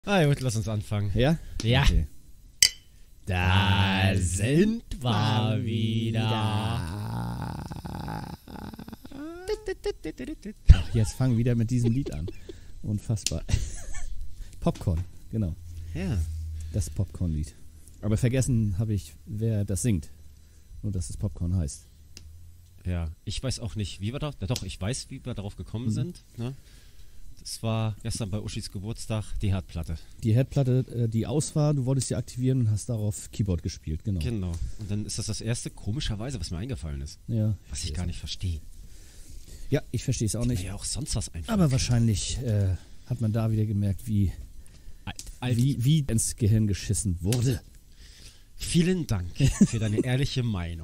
Ah gut, lass uns anfangen. Ja? Ja. Okay. Da sind wir wieder. Ach, jetzt fangen wir wieder mit diesem Lied an. Unfassbar. Popcorn, genau. Ja. Das Popcorn-Lied. Aber vergessen habe ich, wer das singt. Nur, dass es Popcorn heißt. Ja, ich weiß auch nicht, wie wir da. Ja, doch, ich weiß, wie wir darauf gekommen sind. Ne? Das war gestern bei Uschis Geburtstag die Herdplatte. Die Herdplatte, die aus war, du wolltest sie aktivieren und hast darauf Keyboard gespielt, genau. Genau. Und dann ist das erste, komischerweise, was mir eingefallen ist. Ja, Was ich gar nicht verstehe. Ja, ich verstehe es auch nicht. Ja, auch sonst was einfach. Aber wahrscheinlich hat man da wieder gemerkt, wie ins Gehirn geschissen wurde. Vielen Dank für deine ehrliche Meinung.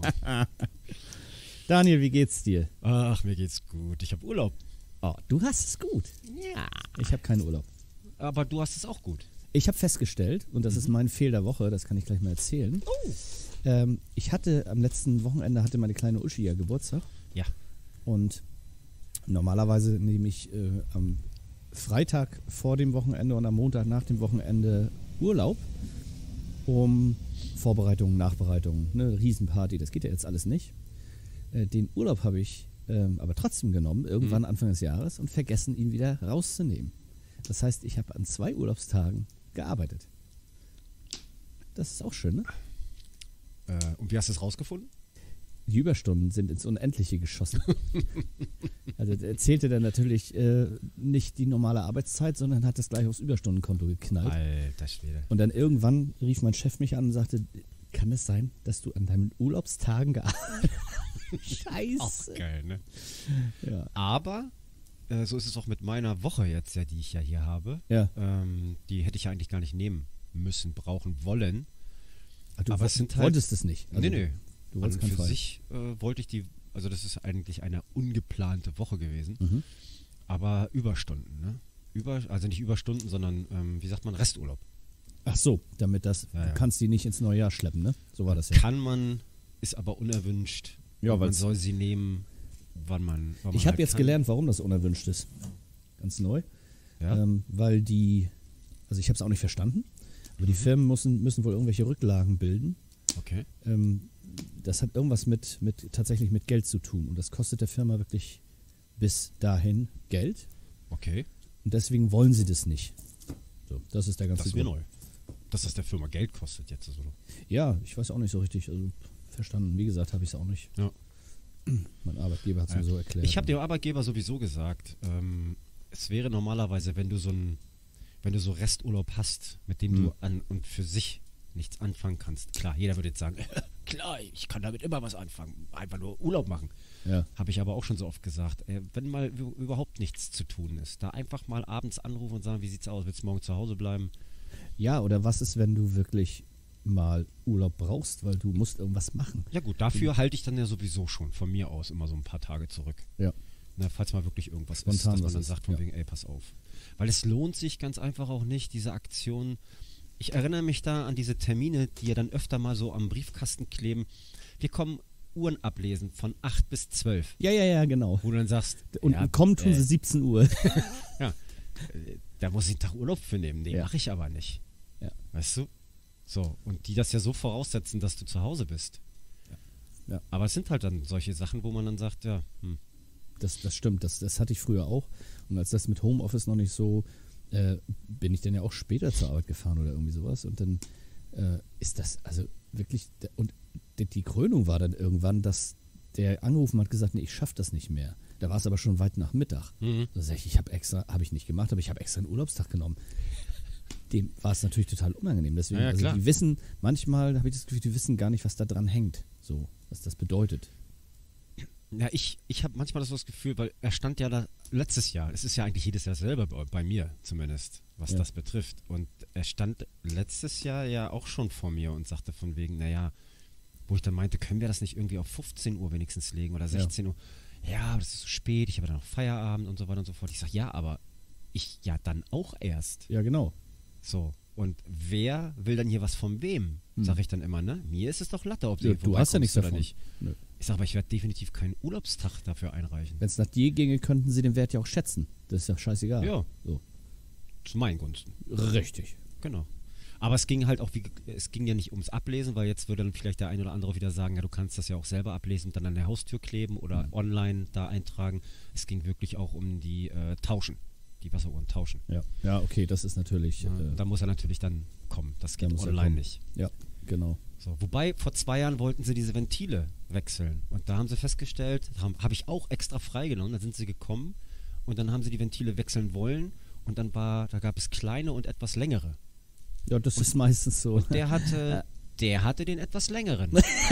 Daniel, wie geht's dir? Ach, mir geht's gut. Ich habe Urlaub. Oh, du hast es gut. Ja. Ich habe keinen Urlaub. Aber du hast es auch gut. Ich habe festgestellt, und das ist mein Fehl der Woche, das kann ich gleich mal erzählen. Ich hatte am letzten Wochenende meine kleine Uschi ja Geburtstag. Ja. Und normalerweise nehme ich am Freitag vor dem Wochenende und am Montag nach dem Wochenende Urlaub, um Vorbereitungen, Nachbereitungen, eine Riesenparty, das geht ja jetzt alles nicht. Den Urlaub habe ich aber trotzdem genommen, irgendwann Anfang des Jahres, und vergessen, ihn wieder rauszunehmen. Das heißt, ich habe an 2 Urlaubstagen gearbeitet. Das ist auch schön, ne? Und wie hast du es rausgefunden? Die Überstunden sind ins Unendliche geschossen. Also er zählte dann natürlich nicht die normale Arbeitszeit, sondern hat das gleich aufs Überstundenkonto geknallt. Alter Schwede. Und dann irgendwann rief mein Chef mich an und sagte, kann es sein, dass du an deinen Urlaubstagen gearbeitet hast? Scheiße. Auch geil, ne? Ja. Aber so ist es auch mit meiner Woche jetzt, ja, die ich ja hier habe. Ja. Die hätte ich ja eigentlich gar nicht nehmen müssen, brauchen, wollen. Du aber es sind halt, wolltest es nicht. Also, nee. Du An wolltest und keinen für Fall. sich wollte ich also das ist eigentlich eine ungeplante Woche gewesen. Mhm. Aber Überstunden, ne? Also nicht Überstunden, sondern, wie sagt man, Resturlaub. Ach so, damit Ja. du kannst die nicht ins neue Jahr schleppen, ne? So war das ja. Kann man, ist aber unerwünscht. Ja, Und man weil's- soll sie nehmen, wann man Ich halt habe jetzt kann. gelernt, warum das unerwünscht ist. Ganz neu. Ja? Weil also ich habe es auch nicht verstanden, aber die Firmen müssen wohl irgendwelche Rücklagen bilden. Okay. Das hat irgendwas tatsächlich mit Geld zu tun. Und das kostet der Firma wirklich bis dahin Geld. Okay. Und deswegen wollen sie das nicht. So, das ist der ganze Das ist mir Grund. neu. Dass das der Firma Geld kostet jetzt. Also. Ja, ich weiß auch nicht so richtig. Also verstanden. Wie gesagt, habe ich es auch nicht. Ja. Mein Arbeitgeber hat es mir so erklärt. Ich habe dem Arbeitgeber sowieso gesagt, es wäre normalerweise, wenn du so Resturlaub hast, mit dem du an und für sich nichts anfangen kannst. Klar, jeder würde jetzt sagen, klar, ich kann damit immer was anfangen, einfach nur Urlaub machen. Ja. Habe ich aber auch schon so oft gesagt, wenn mal überhaupt nichts zu tun ist, da einfach mal abends anrufen und sagen, wie sieht's aus, willst du morgen zu Hause bleiben? Ja, oder was ist, wenn du wirklich mal Urlaub brauchst, weil du musst irgendwas machen? Ja gut, dafür halte ich dann ja sowieso schon von mir aus immer so ein paar Tage zurück. Ja. Na, falls mal wirklich irgendwas Spontan ist, dass man was dann ist, sagt von ja. wegen, ey, pass auf. Weil es lohnt sich ganz einfach auch nicht, diese Aktion. Ich erinnere mich da an diese Termine, die ja dann öfter mal so am Briefkasten kleben. Wir kommen Uhren ablesen von 8 bis 12. Ja, genau. Wo du dann sagst, Und ja, kommen tun sie 17 Uhr. da muss ich einen Tag Urlaub für nehmen. Nee, Ja. mache ich aber nicht. Ja. Weißt du? So, und die das ja so voraussetzen, dass du zu Hause bist. Ja. Aber es sind halt dann solche Sachen, wo man dann sagt, ja, Das stimmt, das hatte ich früher auch. Und als das mit Homeoffice noch nicht so, bin ich dann ja auch später zur Arbeit gefahren oder irgendwie sowas. Und dann ist das, also wirklich, und die Krönung war dann irgendwann, dass der angerufen hat, gesagt, nee, ich schaffe das nicht mehr. Da war es aber schon weit nach Mittag. Da sag ich habe ich nicht gemacht, aber ich habe extra einen Urlaubstag genommen. Dem war es natürlich total unangenehm. Deswegen, Ja, also klar. die wissen, manchmal habe ich das Gefühl, die wissen gar nicht, was da dran hängt. So, was das bedeutet. Ja, ich habe manchmal das Gefühl, weil er stand ja da letztes Jahr, es ist ja eigentlich jedes Jahr selber bei mir zumindest, was Ja. das betrifft. Und er stand letztes Jahr ja auch schon vor mir und sagte von wegen, naja, wo ich dann meinte, können wir das nicht irgendwie auf 15 Uhr wenigstens legen oder 16 Uhr? Ja, aber das ist so spät, ich habe dann noch Feierabend und so weiter und so fort. Ich sage, ja, aber ich ja dann auch erst. Ja, genau. So, und wer will dann hier was von wem? Sag ich dann immer, ne? Mir ist es doch Latte, ob Ja, du hast ja nichts oder davon. nicht. Nö. Ich sage, aber ich werde definitiv keinen Urlaubstag dafür einreichen. Wenn es nach dir ginge, könnten sie den Wert ja auch schätzen. Das ist ja scheißegal. Ja. So. zu meinen Gunsten. Richtig. Genau. Aber es ging halt auch, es ging ja nicht ums Ablesen, weil jetzt würde dann vielleicht der ein oder andere wieder sagen, ja, du kannst das ja auch selber ablesen und dann an der Haustür kleben oder online da eintragen. Es ging wirklich auch um die Tauschen, die Wasseruhren tauschen. Ja, okay, das ist natürlich... Ja, da muss er natürlich dann kommen. Das geht muss er online kommen. nicht. Ja, genau. So, wobei, vor 2 Jahren wollten sie diese Ventile wechseln. Und da haben sie festgestellt, habe ich auch extra freigenommen, da sind sie gekommen und dann haben sie die Ventile wechseln wollen und dann da gab es kleine und etwas längere. Ja, das ist meistens so. Und der hatte den etwas längeren.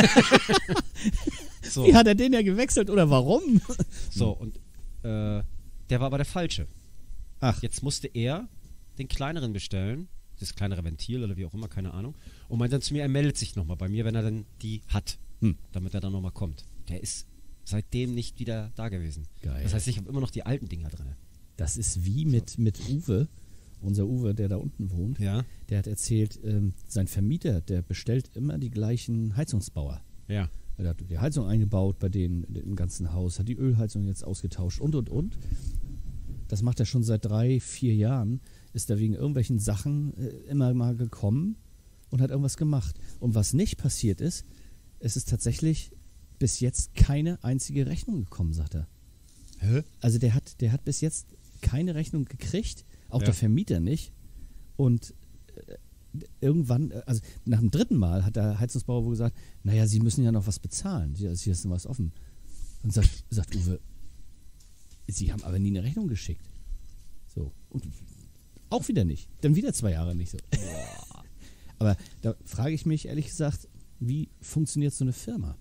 So. Wie hat er den ja gewechselt oder warum? So, und der war aber der falsche. Ach. Jetzt musste er den kleineren bestellen, das kleinere Ventil oder wie auch immer, keine Ahnung, und meinte dann zu mir, er meldet sich nochmal bei mir, wenn er dann die hat, damit er dann nochmal kommt. Der ist seitdem nicht wieder da gewesen. Geil. Das heißt, ich habe immer noch die alten Dinger drin. Das ist wie mit Uwe, unser Uwe, der da unten wohnt. Ja. Der hat erzählt, sein Vermieter, der bestellt immer die gleichen Heizungsbauer. Ja. Er hat die Heizung eingebaut bei denen im ganzen Haus, hat die Ölheizung jetzt ausgetauscht und. Das macht er schon seit 3-4 Jahren. Ist er wegen irgendwelchen Sachen immer mal gekommen und hat irgendwas gemacht. Und was nicht passiert ist, es ist tatsächlich bis jetzt keine einzige Rechnung gekommen, sagt er. Hä? Also der hat bis jetzt keine Rechnung gekriegt, auch Ja. der Vermieter nicht. Und irgendwann, also nach dem 3. Mal hat der Heizungsbauer wohl gesagt, naja, Sie müssen ja noch was bezahlen, hier ist noch was offen. Und sagt Uwe, Sie haben aber nie eine Rechnung geschickt. So, und auch wieder nicht. Dann wieder 2 Jahre nicht so. Aber da frage ich mich ehrlich gesagt, wie funktioniert so eine Firma?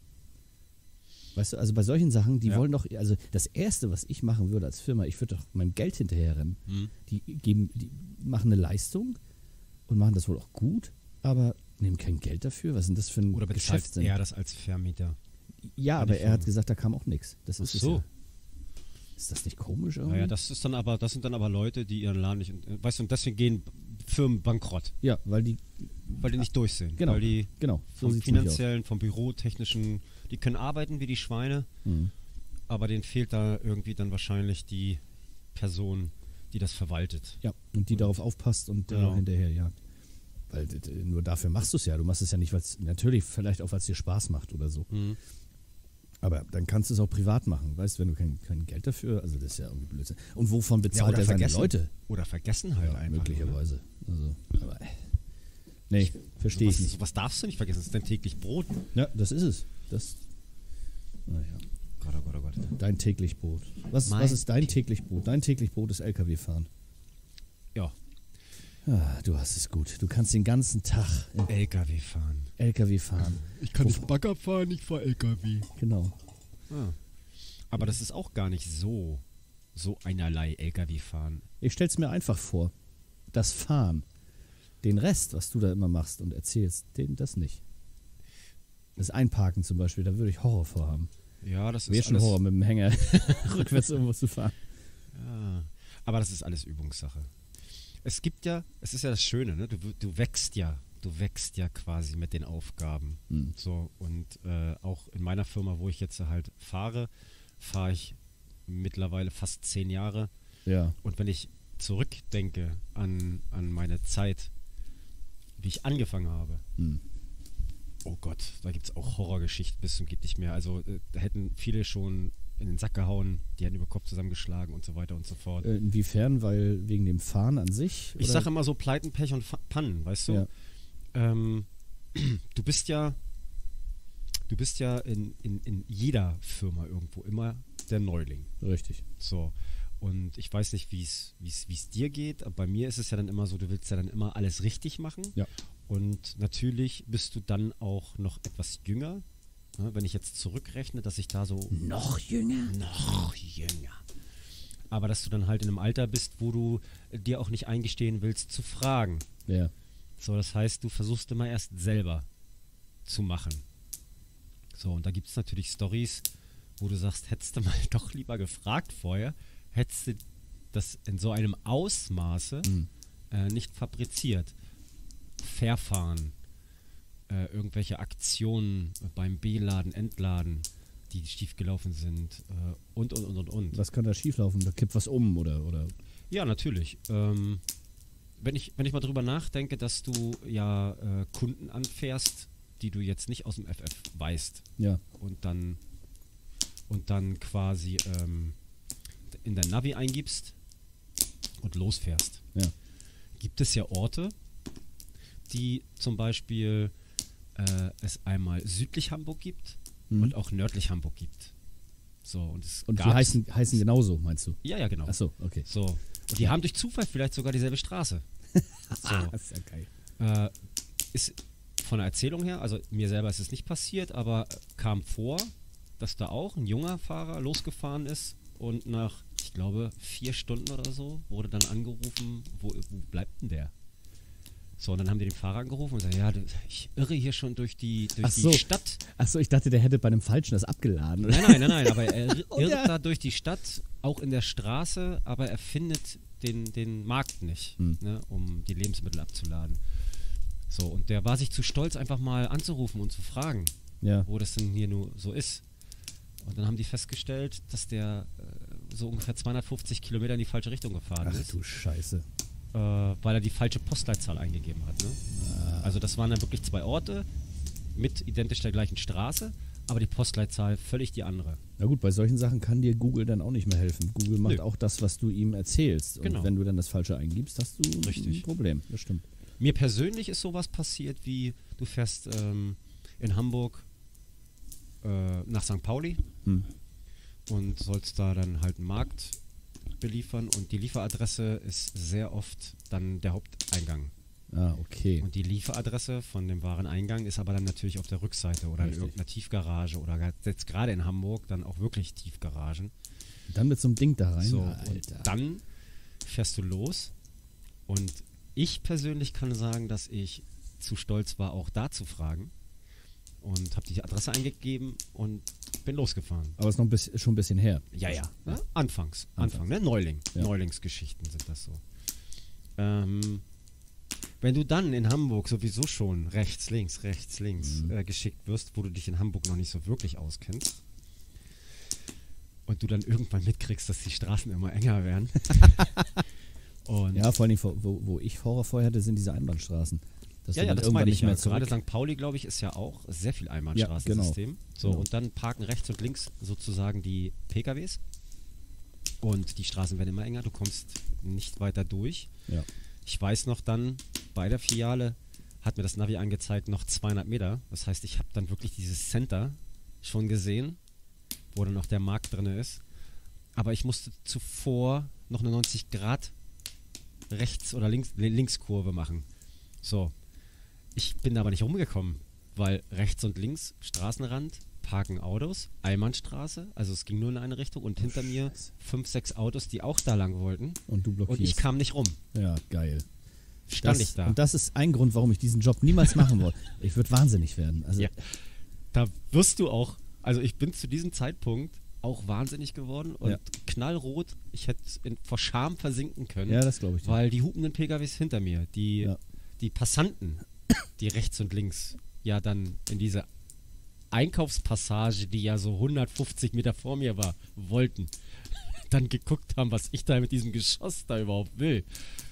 Weißt du, also bei solchen Sachen, die wollen doch, also das Erste, was ich machen würde als Firma, ich würde doch meinem Geld hinterherrennen. Die machen eine Leistung und machen das wohl auch gut, aber nehmen kein Geld dafür. Was ist denn das für ein Oder bezahlt Geschäftssinn? er das als Vermieter? Ja, aber er hat gesagt, da kam auch nichts. Das Ach ist es so. ja. Ist das nicht komisch irgendwie? Naja, das sind dann aber Leute, die ihren Laden nicht, weißt du, und deswegen gehen Firmen bankrott, Ja, weil die nicht durchsehen. Genau, Weil die genau, so vom sieht's nämlich finanziellen, vom bürotechnischen, die können arbeiten wie die Schweine, aber denen fehlt da irgendwie dann wahrscheinlich die Person, die das verwaltet. Ja, und die darauf aufpasst und Genau. hinterher jagt. Weil nur dafür machst du es ja. Du machst es ja nicht, weil es natürlich vielleicht auch, weil es dir Spaß macht oder so. Aber dann kannst du es auch privat machen, weißt du, wenn du kein Geld dafür, also das ist ja irgendwie Blödsinn. Und wovon bezahlt oder er seine vergessen. Leute? Oder vergessen halt Ja, einfach. möglicherweise. Also, aber, nee, verstehe ich nicht. Was darfst du nicht vergessen? Das ist dein täglich Brot. Ja, das ist es. Naja, Gott, oh Gott, oh Gott. dein täglich Brot. Was ist dein täglich Brot? Dein täglich Brot ist LKW-Fahren. Ja, Ah, du hast es gut. Du kannst den ganzen Tag LKW fahren. LKW fahren. Ich kann nicht Bagger fahren, ich fahre LKW. Genau. Aber das ist auch gar nicht so einerlei LKW fahren. Ich stell's mir einfach vor. Das Fahren. Den Rest, was du da immer machst und erzählst, das nicht. Das Einparken zum Beispiel, da würde ich Horror vorhaben. Ja, das Wäre ist schon alles, Horror mit dem Hänger rückwärts irgendwo zu fahren. ja, aber das ist alles Übungssache. Es ist ja das Schöne, ne? Du wächst ja quasi mit den Aufgaben. So, und auch in meiner Firma, wo ich jetzt halt fahre ich mittlerweile fast 10 Jahre. Ja. Und wenn ich zurückdenke an meine Zeit, wie ich angefangen habe, oh Gott, da gibt es auch Horrorgeschichten bis zum geht nicht mehr. Also da hätten viele schon in den Sack gehauen, die hätten über Kopf zusammengeschlagen und so weiter und so fort. Inwiefern? Weil wegen dem Fahren an sich? Ich oder? sage immer so Pleiten, Pech und Pannen, weißt du? Ja. Du bist ja in jeder Firma irgendwo immer der Neuling. Richtig. So. Und ich weiß nicht, wie es dir geht, aber bei mir ist es ja dann immer so, du willst ja dann immer alles richtig machen. Ja. Und natürlich bist du dann auch noch etwas jünger. Ja, wenn ich jetzt zurückrechne, dass ich da so... Noch jünger? Noch jünger. Aber dass du dann halt in einem Alter bist, wo du dir auch nicht eingestehen willst, zu fragen. Ja. So, das heißt, du versuchst immer erst selber zu machen. So, und da gibt es natürlich Storys, wo du sagst, hättest du mal doch lieber gefragt vorher, hättest du das in so einem Ausmaße nicht fabriziert. Verfahren, irgendwelche Aktionen beim Beladen, Entladen, die schiefgelaufen sind und. Was kann da schieflaufen? Da kippt was um oder? Ja, natürlich. wenn ich mal drüber nachdenke, dass du ja Kunden anfährst, die du jetzt nicht aus dem FF weißt Ja. und dann quasi in dein Navi eingibst und losfährst. Ja. Gibt es ja Orte, die zum Beispiel es einmal südlich Hamburg gibt und auch nördlich Hamburg gibt. So, und die heißen genauso, meinst du? Ja, genau. Ach so, okay. So. Und die haben durch Zufall vielleicht sogar dieselbe Straße. So. Das ist ja geil. Ist von der Erzählung her, also mir selber ist es nicht passiert, aber kam vor, dass da auch ein junger Fahrer losgefahren ist und nach, ich glaube, 4 Stunden oder so wurde dann angerufen, wo bleibt denn der? So, und dann haben die den Fahrer angerufen und gesagt, ja, ich irre hier schon durch die Stadt. Achso, ich dachte, der hätte bei einem Falschen das abgeladen. Nein, aber er irrt da durch die Stadt, auch in der Straße, aber er findet den Markt nicht, ne, um die Lebensmittel abzuladen. So, und der war sich zu stolz, einfach mal anzurufen und zu fragen, wo das denn hier nur so ist. Und dann haben die festgestellt, dass der so ungefähr 250 Kilometer in die falsche Richtung gefahren ist. Ach du Scheiße. Weil er die falsche Postleitzahl eingegeben hat. Ne? Also das waren dann wirklich 2 Orte mit identisch der gleichen Straße, aber die Postleitzahl völlig die andere. Na gut, bei solchen Sachen kann dir Google dann auch nicht mehr helfen. Google macht auch das, was du ihm erzählst. Genau. Und wenn du dann das Falsche eingibst, hast du ein Problem. Das stimmt. Mir persönlich ist sowas passiert, wie du fährst in Hamburg nach St. Pauli und sollst da dann halt einen Markt beliefern und die Lieferadresse ist sehr oft dann der Haupteingang. Ah, okay. Und die Lieferadresse von dem Wareneingang ist aber dann natürlich auf der Rückseite oder in irgendeiner Tiefgarage oder jetzt gerade in Hamburg dann auch wirklich Tiefgaragen. Und dann mit so einem Ding da rein. So, Alter. und dann fährst du los und ich persönlich kann sagen, dass ich zu stolz war, auch da zu fragen und habe die Adresse eingegeben und bin losgefahren. Aber es ist noch schon ein bisschen her. Ja. Ne? Anfang, ne? Neuling. Ja. Neulingsgeschichten sind das so. Wenn du dann in Hamburg sowieso schon rechts, links geschickt wirst, wo du dich in Hamburg noch nicht so wirklich auskennst und du dann irgendwann mitkriegst, dass die Straßen immer enger werden. Und ja, vor allem, wo ich Horror hatte, sind diese Einbahnstraßen. Ja, das meine ich ja. Gerade St. Pauli, glaube ich, ist ja auch sehr viel Einbahnstraßensystem. Ja, genau. So, und dann parken rechts und links sozusagen die PKWs und die Straßen werden immer enger, du kommst nicht weiter durch. Ja. Ich weiß noch dann, bei der Filiale hat mir das Navi angezeigt, noch 200 Meter. Das heißt, ich habe dann wirklich dieses Center schon gesehen, wo dann noch der Markt drin ist. Aber ich musste zuvor noch eine 90 Grad Rechts- oder Linkskurve machen. So. Ich bin da aber nicht rumgekommen, weil rechts und links Straßenrand, parken Autos, Einbahnstraße, also es ging nur in eine Richtung und hinter mir 5, 6 Autos, die auch da lang wollten. Und du blockierst. Und ich kam nicht rum. Ja, geil. Stand ich da. Und das ist ein Grund, warum ich diesen Job niemals machen wollte. Ich würde wahnsinnig werden. Also ja. Da wirst du auch, also ich bin zu diesem Zeitpunkt auch wahnsinnig geworden und knallrot, ich hätte vor Scham versinken können. Ja, das glaube ich. Weil die hupenden PKWs hinter mir, die Passanten, die rechts und links ja dann in diese Einkaufspassage, die ja so 150 Meter vor mir war, wollten, dann geguckt haben, was ich da mit diesem Geschoss da überhaupt will.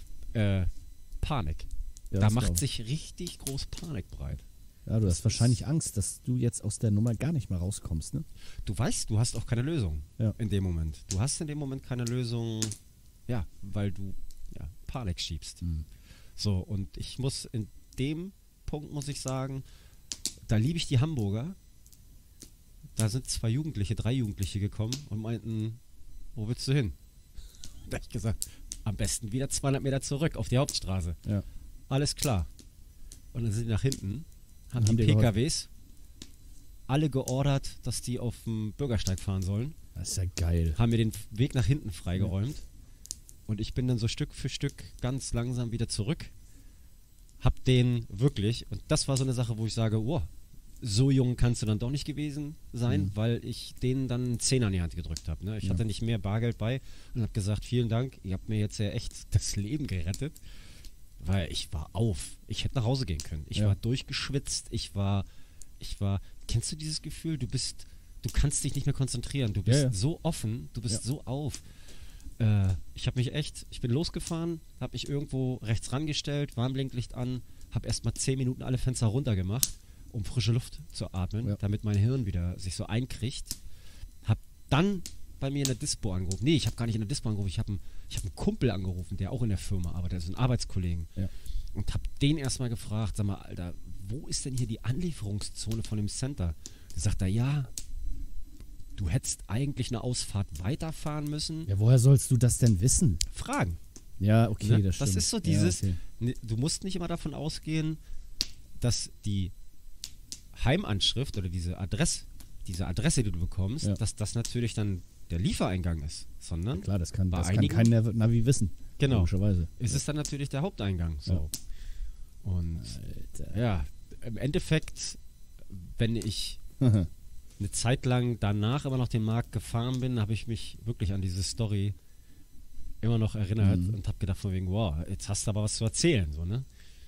Panik. Ja, da macht sich richtig groß Panik breit. Ja, du hast wahrscheinlich Angst, dass du jetzt aus der Nummer gar nicht mehr rauskommst, ne? Du weißt, du hast auch keine Lösung in dem Moment. Du hast in dem Moment keine Lösung, ja, weil du Panik schiebst. So, und ich muss in dem Punkt, muss ich sagen, da liebe ich die Hamburger. Da sind 3 Jugendliche gekommen und meinten, wo willst du hin? Da habe ich gesagt, am besten wieder 200 Meter zurück auf die Hauptstraße. Ja. Alles klar. Und dann sind die nach hinten, haben die PKWs alle geordert, dass die auf dem Bürgersteig fahren sollen. Das ist ja geil. Haben mir den Weg nach hinten freigeräumt. Und ich bin dann so Stück für Stück ganz langsam wieder zurück. Hab den wirklich, und das war so eine Sache, wo ich sage, oh, so jung kannst du dann doch nicht gewesen sein, weil ich denen dann einen Zehner in die Hand gedrückt habe. Ne? Ich hatte nicht mehr Bargeld bei und habe gesagt, vielen Dank, ihr habt mir jetzt ja echt das Leben gerettet, weil ich war auf. Ich hätte nach Hause gehen können. Ich war durchgeschwitzt, ich war, kennst du dieses Gefühl? Du kannst dich nicht mehr konzentrieren, du bist so offen, du bist so auf. Ich bin losgefahren, habe mich irgendwo rechts rangestellt, Warnblinklicht an, habe erstmal 10 Minuten alle Fenster runtergemacht, um frische Luft zu atmen, damit mein Hirn wieder sich so einkriegt. Hab dann bei mir in der Dispo angerufen. Nee, ich habe gar nicht in der Dispo angerufen, ich hab einen Kumpel angerufen, der auch in der Firma arbeitet, also einen Arbeitskollegen. Ja. Und habe den erstmal gefragt, sag mal, Alter, wo ist denn hier die Anlieferungszone von dem Center? Da sagt er, ja, du hättest eigentlich eine Ausfahrt weiterfahren müssen. Ja, woher sollst du das denn wissen? Fragen. Ja, okay, Ne? das stimmt. Das ist so dieses, Ja, okay. du musst nicht immer davon ausgehen, dass die Heimanschrift oder diese Adresse, die du bekommst, dass das natürlich dann der Liefereingang ist, sondern Klar, das kann einigen, kein Navi wissen. genau, Logischerweise. ist es dann natürlich der Haupteingang. So. Ja. Und Alter. ja, im Endeffekt, wenn ich eine Zeit lang danach immer noch den Markt gefahren bin, habe ich mich wirklich an diese Story immer noch erinnert und habe gedacht von wegen, wow, jetzt hast du aber was zu erzählen. So, ne?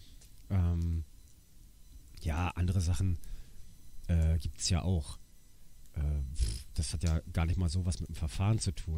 Ja, andere Sachen gibt es ja auch. Das hat ja gar nicht mal so was mit dem Verfahren zu tun.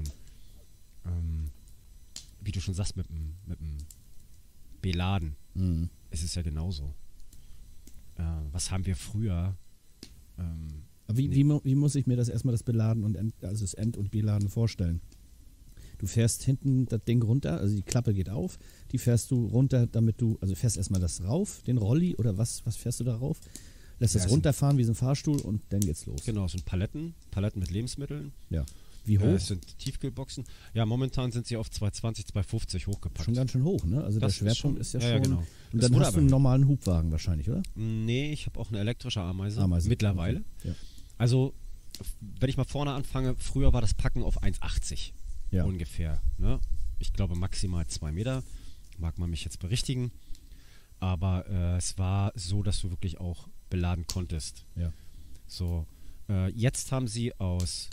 Wie du schon sagst, mit dem Beladen. Es ist ja genauso. Was haben wir früher? Aber wie muss ich mir das erstmal das Beladen und also das End- und Beladen vorstellen? Du fährst hinten das Ding runter, also die Klappe geht auf, die fährst du runter, also fährst erstmal das rauf, den Rolli oder was fährst du da rauf? Lässt das runterfahren wie so ein Fahrstuhl und dann geht's los. Genau, es sind Paletten mit Lebensmitteln. Ja. Wie hoch? Es sind Tiefkühlboxen. Ja, momentan sind sie auf 220, 250 hochgepackt. Schon ganz schön hoch, ne? Also das der Schwerpunkt ist ja schon. Genau. Und dann hast du einen normalen Hubwagen wahrscheinlich, oder? Nee, ich habe auch eine elektrische Ameise. Mittlerweile. Okay. Ja. Also, wenn ich mal vorne anfange, früher war das Packen auf 1,80 ungefähr. Ne? Ich glaube maximal 2 Meter. Mag man mich jetzt berichtigen. Aber es war so, dass du wirklich auch beladen konntest. Ja. So, jetzt haben sie aus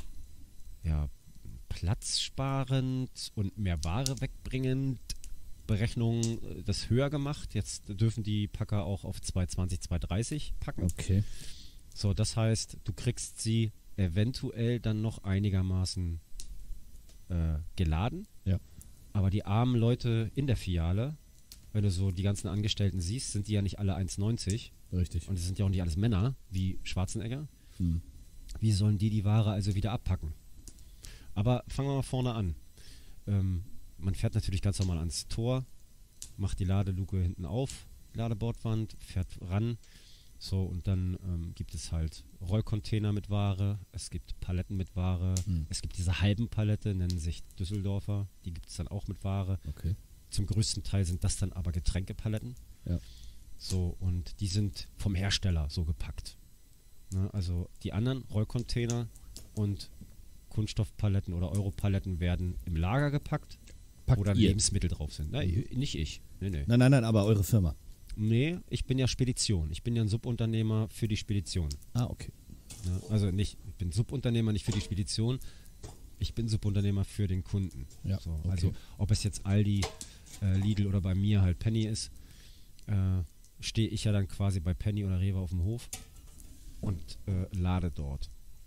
platzsparend und mehr Ware wegbringend Berechnungen das höher gemacht. Jetzt dürfen die Packer auch auf 220, 230 packen. Okay. So, das heißt, du kriegst sie eventuell dann noch einigermaßen geladen. Ja. Aber die armen Leute in der Filiale, wenn du so die ganzen Angestellten siehst, sind die ja nicht alle 1,90. Richtig. Und es sind ja auch nicht alles Männer, wie Schwarzenegger. Hm. Wie sollen die Ware also wieder abpacken? Aber fangen wir mal vorne an. Man fährt natürlich ganz normal ans Tor, macht die Ladeluke hinten auf, Ladebordwand, fährt ran. So, und dann gibt es halt Rollcontainer mit Ware, es gibt Paletten mit Ware, es gibt diese halben Palette, nennen sich Düsseldorfer, die gibt es dann auch mit Ware. Okay. Zum größten Teil sind das dann aber Getränkepaletten. Ja. So, und die sind vom Hersteller so gepackt. Ne, also die anderen Rollcontainer und Kunststoffpaletten oder Europaletten werden im Lager gepackt, wo dann Lebensmittel drauf sind. Nein, nicht ich. Nee. Nein, aber eure Firma. Nee, ich bin ja Spedition. Ich bin ja ein Subunternehmer für die Spedition. Ah, okay. Ja, also ich bin Subunternehmer nicht für die Spedition, ich bin Subunternehmer für den Kunden. Ja, so, okay. Also ob es jetzt Aldi, Lidl oder bei mir halt Penny ist, stehe ich ja dann quasi bei Penny oder Rewe auf dem Hof und lade dort.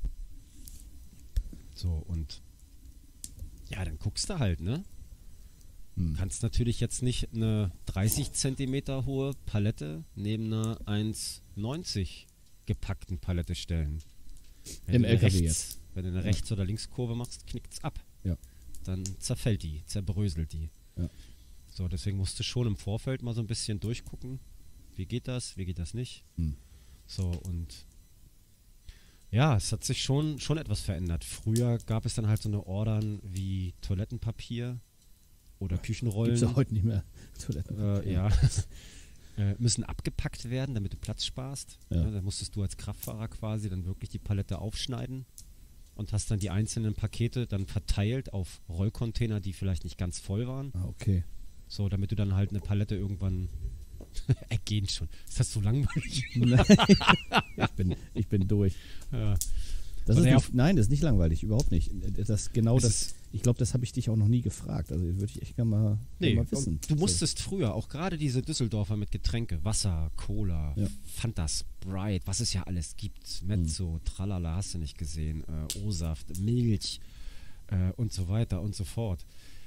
So, und ja, dann guckst du halt, ne? Kannst natürlich jetzt nicht eine 30 Zentimeter hohe Palette neben einer 1,90 gepackten Palette stellen. Im LKW jetzt. Wenn du eine Rechts- oder Linkskurve machst, knickt's ab. Ja. Dann zerfällt die, zerbröselt die. Ja. So, deswegen musst du schon im Vorfeld mal so ein bisschen durchgucken. Wie geht das nicht? So, und ja, es hat sich schon etwas verändert. Früher gab es dann halt so eine Ordern wie Toilettenpapier oder Küchenrollen. Gibt's ja heute nicht mehr. Toilettenpapier. Ja. Müssen abgepackt werden, damit du Platz sparst. Ja. Da musstest du als Kraftfahrer quasi dann wirklich die Palette aufschneiden und hast dann die einzelnen Pakete dann verteilt auf Rollcontainer, die vielleicht nicht ganz voll waren. Ah, okay. So, damit du dann halt eine Palette irgendwann ergehen schon. Ist das so langweilig? Nein, ich bin durch. Ja. Nein, das ist nicht langweilig, überhaupt nicht. Ich glaube, das habe ich dich auch noch nie gefragt. Also würde ich echt gerne mal wissen. Du musstest früher, auch gerade diese Düsseldorfer mit Getränke, Wasser, Cola, Fanta, Sprite, was es ja alles gibt, Mezzo, Tralala, hast du nicht gesehen, O-Saft, Milch und so weiter und so fort.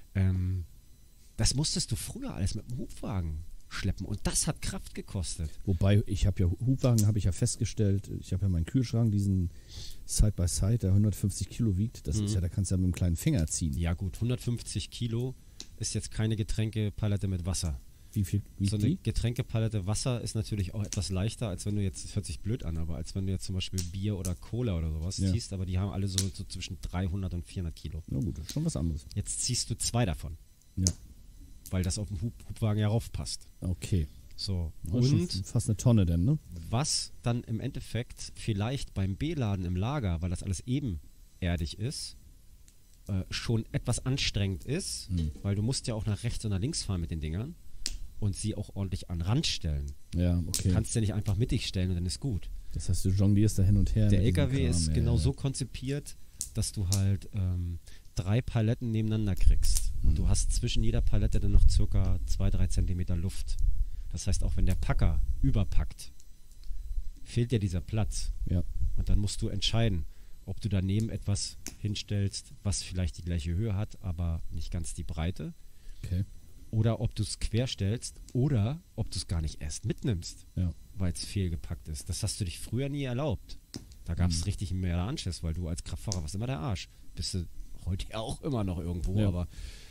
Das musstest du früher alles mit dem Hubwagen schleppen und das hat Kraft gekostet. Wobei, ich habe ja Hubwagen, habe ich ja festgestellt, ich habe ja meinen Kühlschrank, diesen Side-by-Side, der 150 Kilo wiegt, das ist ja, da kannst du ja mit dem kleinen Finger ziehen. Ja gut, 150 Kilo ist jetzt keine Getränkepalette mit Wasser. Wie viel wiegt so eine die? Getränkepalette Wasser ist natürlich auch etwas leichter, als wenn du jetzt, das hört sich blöd an, aber als wenn du jetzt zum Beispiel Bier oder Cola oder sowas ziehst, aber die haben alle so zwischen 300 und 400 Kilo. Na gut, das ist schon was anderes. Jetzt ziehst du 2 davon. Ja. Weil das auf dem Hubwagen ja raufpasst. Okay. So. Das ist Und schon fast eine Tonne denn, ne? was dann im Endeffekt vielleicht beim B-Laden im Lager, weil das alles ebenerdig ist, schon etwas anstrengend ist, weil du musst ja auch nach rechts und nach links fahren mit den Dingern und sie auch ordentlich an den Rand stellen. Ja, okay. Du kannst ja nicht einfach mittig stellen und dann ist gut. Das heißt, du jonglierst da hin und her. Der mit diesem LKW Kram, ist ja, genau ja. so konzipiert, dass du halt 3 Paletten nebeneinander kriegst. Und du hast zwischen jeder Palette dann noch circa 2-3 Zentimeter Luft. Das heißt, auch wenn der Packer überpackt, fehlt dir dieser Platz. Ja. Und dann musst du entscheiden, ob du daneben etwas hinstellst, was vielleicht die gleiche Höhe hat, aber nicht ganz die Breite. Okay. Oder ob du es querstellst oder ob du es gar nicht erst mitnimmst, Ja. weil es fehlgepackt ist. Das hast du dich früher nie erlaubt. Da gab es richtig mehr Anschiss, weil du als Kraftfahrer warst immer der Arsch. Bist du heute ja auch immer noch irgendwo, aber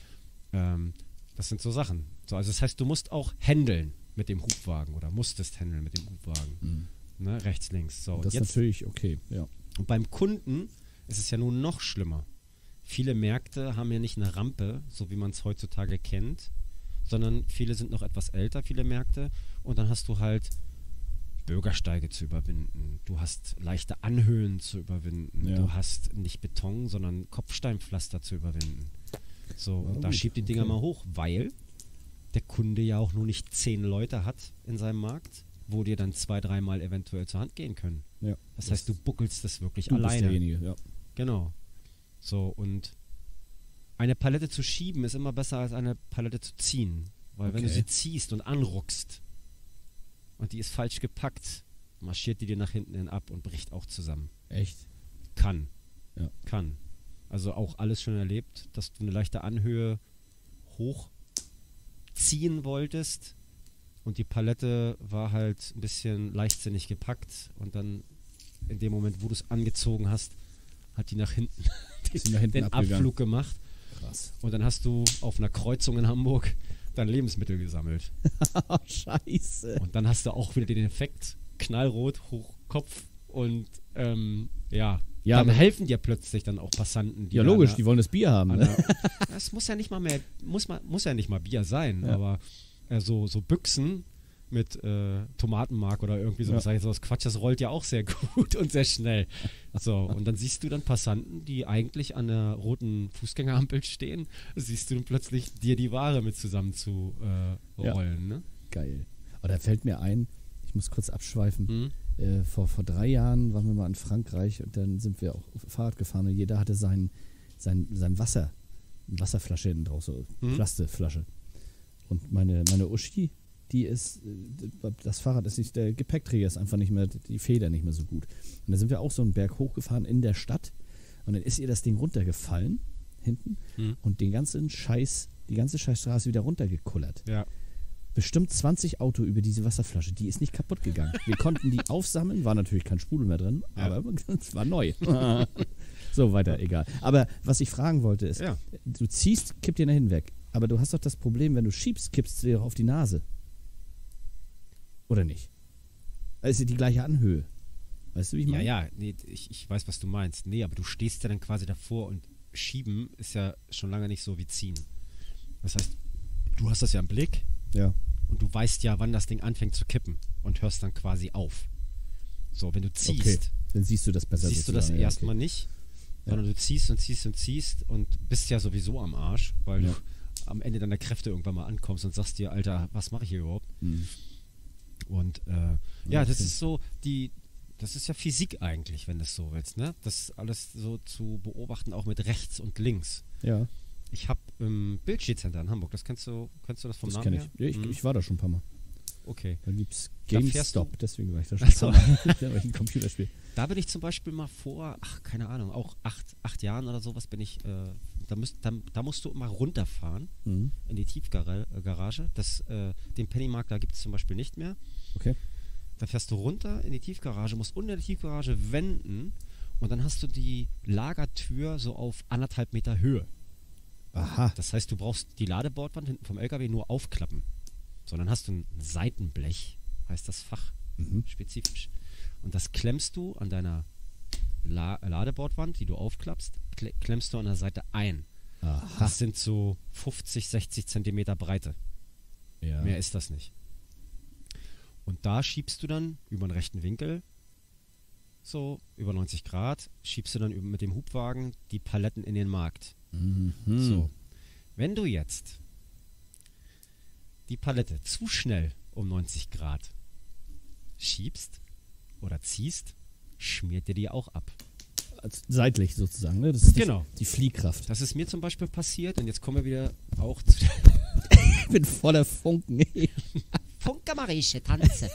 das sind so Sachen. So, also das heißt, du musst auch händeln mit dem Hubwagen oder musstest händeln mit dem Hubwagen. Ne, rechts, links. So, Das ist natürlich okay, ja. und beim Kunden ist es ja nun noch schlimmer. Viele Märkte haben ja nicht eine Rampe, so wie man es heutzutage kennt, sondern viele sind noch etwas älter, viele Märkte. Und dann hast du halt Bürgersteige zu überwinden. Du hast leichte Anhöhen zu überwinden. Ja. Du hast nicht Beton, sondern Kopfsteinpflaster zu überwinden. So, Ja, und da gut, schiebt die Dinger okay. mal hoch, weil der Kunde ja auch nur nicht 10 Leute hat in seinem Markt, wo dir dann 2-3 Mal eventuell zur Hand gehen können. Ja. Das heißt, du buckelst das wirklich du bist alleine. derjenige, ja. Genau. So, und eine Palette zu schieben ist immer besser als eine Palette zu ziehen. Weil wenn du Okay. sie ziehst und anruckst und die ist falsch gepackt, marschiert die dir nach hinten hin ab und bricht auch zusammen. Echt? Kann. Ja. Kann. Also auch alles schon erlebt, dass du eine leichte Anhöhe hochziehen wolltest und die Palette war halt ein bisschen leichtsinnig gepackt und dann in dem Moment, wo du es angezogen hast, hat die nach hinten Ist sie nach hinten den abgegangen? Abflug gemacht Krass. und dann hast du auf einer Kreuzung in Hamburg dein Lebensmittel gesammelt. Scheiße. Und dann hast du auch wieder den Effekt, knallrot, Hochkopf und ja, Ja, dann aber- helfen dir plötzlich dann auch Passanten. Ja, da logisch, an die wollen das Bier haben. der- Ne? an der- Es muss ja nicht mal mehr, muss ja nicht mal Bier sein, Ja. aber so Büchsen mit Tomatenmark oder irgendwie so, Ja. sag ich so was Quatsch, das rollt ja auch sehr gut und sehr schnell. So, und dann siehst du dann Passanten, die eigentlich an der roten Fußgängerampel stehen, siehst du dann plötzlich dir die Ware mit zusammen zu rollen, ne? Geil. Aber da fällt mir ein, ich muss kurz abschweifen. Hm? Vor 3 Jahren waren wir mal in Frankreich und dann sind wir auch Fahrrad gefahren und jeder hatte sein Wasser, eine Wasserflasche hinten drauf, so Plasteflasche. Und meine Uschi, die ist, das Fahrrad ist nicht, der Gepäckträger ist einfach nicht mehr, die Feder nicht mehr so gut. Und da sind wir auch so einen Berg hochgefahren in der Stadt und dann ist ihr das Ding runtergefallen, hinten, und die ganze Scheißstraße wieder runtergekullert. Ja. Bestimmt 20 Auto über diese Wasserflasche, die ist nicht kaputt gegangen. Wir konnten die aufsammeln, war natürlich kein Sprudel mehr drin, aber es war neu. So, weiter, egal. Aber was ich fragen wollte ist, Ja. du ziehst, kippt dir nach hinten weg, aber du hast doch das Problem, wenn du schiebst, kippst du dir doch auf die Nase. Oder nicht? Das ist die gleiche Anhöhe. Weißt du, wie ich meine? Ja, nee, ich weiß, was du meinst. Nee, aber du stehst ja dann quasi davor und schieben ist ja schon lange nicht so wie ziehen. Das heißt, du hast das ja im Blick Ja. und du weißt ja, wann das Ding anfängt zu kippen und hörst dann quasi auf. So, wenn du ziehst, Okay, dann siehst du das besser. siehst du das sozusagen. Ja, erstmal okay. nicht, sondern du ziehst und ziehst und ziehst und bist ja sowieso am Arsch, weil Ja. du am Ende deiner Kräfte irgendwann mal ankommst und sagst dir, Alter, was mache ich hier überhaupt? Und ja, das okay. ist so das ist ja Physik eigentlich, wenn du es so willst, ne? Das alles so zu beobachten, auch mit rechts und links. Ja, Ich habe im Bildschirmcenter in Hamburg, kennst du das vom das Namen kenne her? ich. Ja, ich war da schon ein paar Mal. Okay. Da gibt es Da fährst du- GameStop, deswegen war ich da schon Ach so. ein paar Mal. Da war ich ein Computerspiel. Da bin ich zum Beispiel mal vor, keine Ahnung, auch 8 Jahren oder sowas bin ich da musst du immer runterfahren in die Tiefgarage. Den Pennymarkt, da gibt es zum Beispiel nicht mehr. Okay. Da fährst du runter in die Tiefgarage, musst unter der Tiefgarage wenden und dann hast du die Lagertür so auf 1,5 Meter Höhe. Aha. Das heißt, du brauchst die Ladebordwand hinten vom LKW nur aufklappen. So, dann hast du ein Seitenblech, heißt das Fach, spezifisch. Und das klemmst du an deiner Ladebordwand, die du aufklappst, klemmst du an der Seite ein. Aha. Das sind so 50, 60 Zentimeter Breite. Ja. Mehr ist das nicht. Und da schiebst du dann über einen rechten Winkel, so über 90 Grad, schiebst du dann mit dem Hubwagen die Paletten in den Markt. So. Wenn du jetzt die Palette zu schnell um 90 Grad schiebst oder ziehst, schmiert dir die auch ab. Also seitlich sozusagen, ne? Das ist genau. Die Fliehkraft. Das ist mir zum Beispiel passiert und jetzt kommen wir wieder auch zu der Ich bin voller Funken. Funke-Marieche, tanze.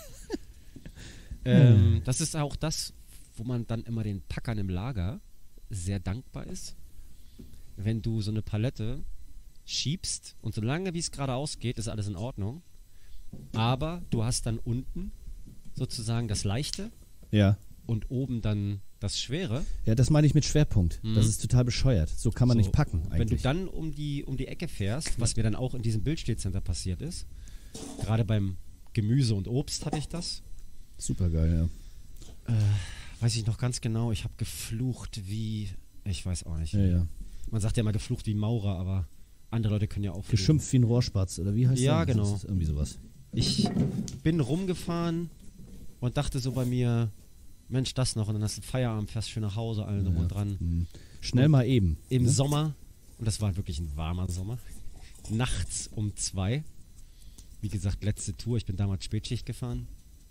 Das ist auch das, wo man dann immer den Packern im Lager sehr dankbar ist. Wenn du so eine Palette schiebst und solange wie es geradeaus geht, ist alles in Ordnung. Aber du hast dann unten sozusagen das Leichte Ja. und oben dann das Schwere. Ja, das meine ich mit Schwerpunkt. Das ist total bescheuert. So kann man So, nicht packen eigentlich. Wenn du dann um die Ecke fährst, was mir dann auch in diesem Bildstehcenter passiert ist, gerade beim Gemüse und Obst hatte ich das. Super geil, ja. Weiß ich noch ganz genau, ich habe geflucht wie, ich weiß auch nicht. Ja. Man sagt ja immer geflucht wie Maurer, aber andere Leute können ja auch fluchen. Geschimpft wie ein Rohrspatz, oder wie heißt das? Ja, genau. Das ist irgendwie sowas. Ich bin rumgefahren und dachte so bei mir, Mensch, das noch. Und dann hast du Feierabend, fährst schön nach Hause, allen drum und dran. Schnell mal eben. Im Sommer, und das war wirklich ein warmer Sommer, nachts um 2. Wie gesagt, letzte Tour, ich bin damals Spätschicht gefahren.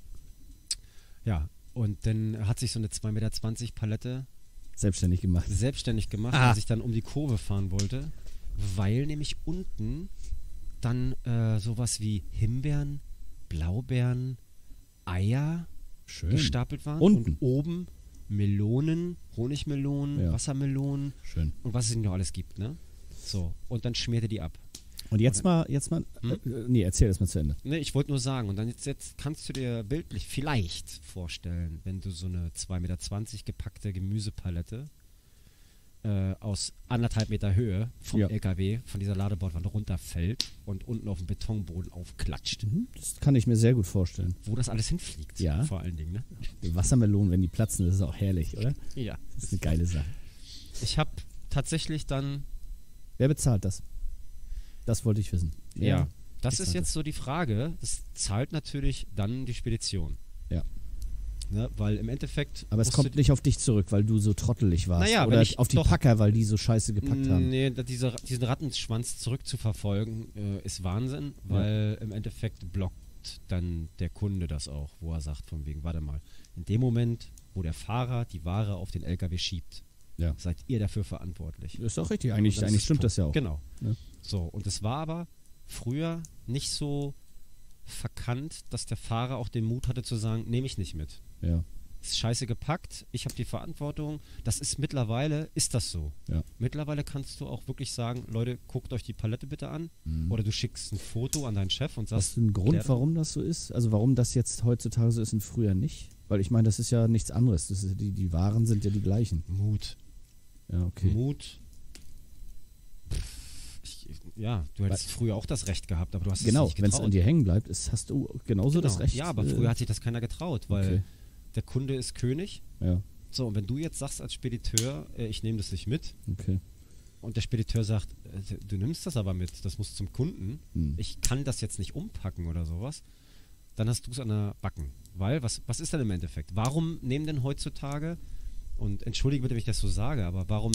Ja, und dann hat sich so eine 2,20 Meter Palette Selbstständig gemacht. als ich dann um die Kurve fahren wollte, weil nämlich unten dann sowas wie Himbeeren, Blaubeeren, Eier Schön. gestapelt waren. Unten. Und oben Melonen, Honigmelonen, Ja. Wassermelonen Schön. und was es noch alles gibt, ne? So, und dann schmierte die ab. Und jetzt mal, nee, erzähl das mal zu Ende. Ne, ich wollte nur sagen, und dann jetzt kannst du dir bildlich vielleicht vorstellen, wenn du so eine 2,20 Meter gepackte Gemüsepalette aus 1,5 Meter Höhe vom LKW, von dieser Ladebordwand runterfällt und unten auf dem Betonboden aufklatscht. Das kann ich mir sehr gut vorstellen. Wo das alles hinfliegt, Ja. vor allen Dingen, ne? Die Wassermelonen, wenn die platzen, das ist auch herrlich, oder? Ja. Das ist eine geile Sache. Ich habe tatsächlich dann, Wer bezahlt das? Das wollte ich wissen. ja, das bezahlt ist jetzt so die Frage, das zahlt natürlich dann die Spedition. Ja. Ne, weil im Endeffekt. Aber es musst kommt du- nicht auf dich zurück, weil du so trottelig warst. Naja, wenn oder ich auf die doch- Packer, weil die so scheiße gepackt haben. Nee, diesen Rattenschwanz zurückzuverfolgen ist Wahnsinn, weil im Endeffekt blockt dann der Kunde das auch, wo er sagt von wegen, warte mal, in dem Moment, wo der Fahrer die Ware auf den LKW schiebt, Ja. seid ihr dafür verantwortlich. Ist auch richtig. Eigentlich, Und dann eigentlich ist stimmt es das ja auch. Genau. Ja. So, und es war aber früher nicht so verkannt, dass der Fahrer auch den Mut hatte zu sagen, nehme ich nicht mit. Ja. Ist scheiße gepackt, ich habe die Verantwortung. Das ist mittlerweile, ist das so. Ja. Mittlerweile kannst du auch wirklich sagen, Leute, guckt euch die Palette bitte an. Oder du schickst ein Foto an deinen Chef und sagst, Hast du einen Grund, klär- warum das so ist? Also warum das jetzt heutzutage so ist und früher nicht? Weil ich meine, das ist ja nichts anderes. Das ist, die Waren sind ja die gleichen. Mut. Ja, okay. Mut. Ja, du hättest früher auch das Recht gehabt, aber du hast Genau, es nicht wenn es getraut. an dir hängen bleibt, hast du genauso das Genau. Recht. Ja, aber früher hat sich das keiner getraut, weil okay. der Kunde ist König. Ja, So, und wenn du jetzt sagst als Spediteur, ich nehme das nicht mit, okay. und der Spediteur sagt, du nimmst das aber mit, das muss zum Kunden, ich kann das jetzt nicht umpacken oder sowas, dann hast du es an der Backen. Weil, was ist denn im Endeffekt? Warum nehmen denn heutzutage, und entschuldige bitte, wenn ich das so sage, aber warum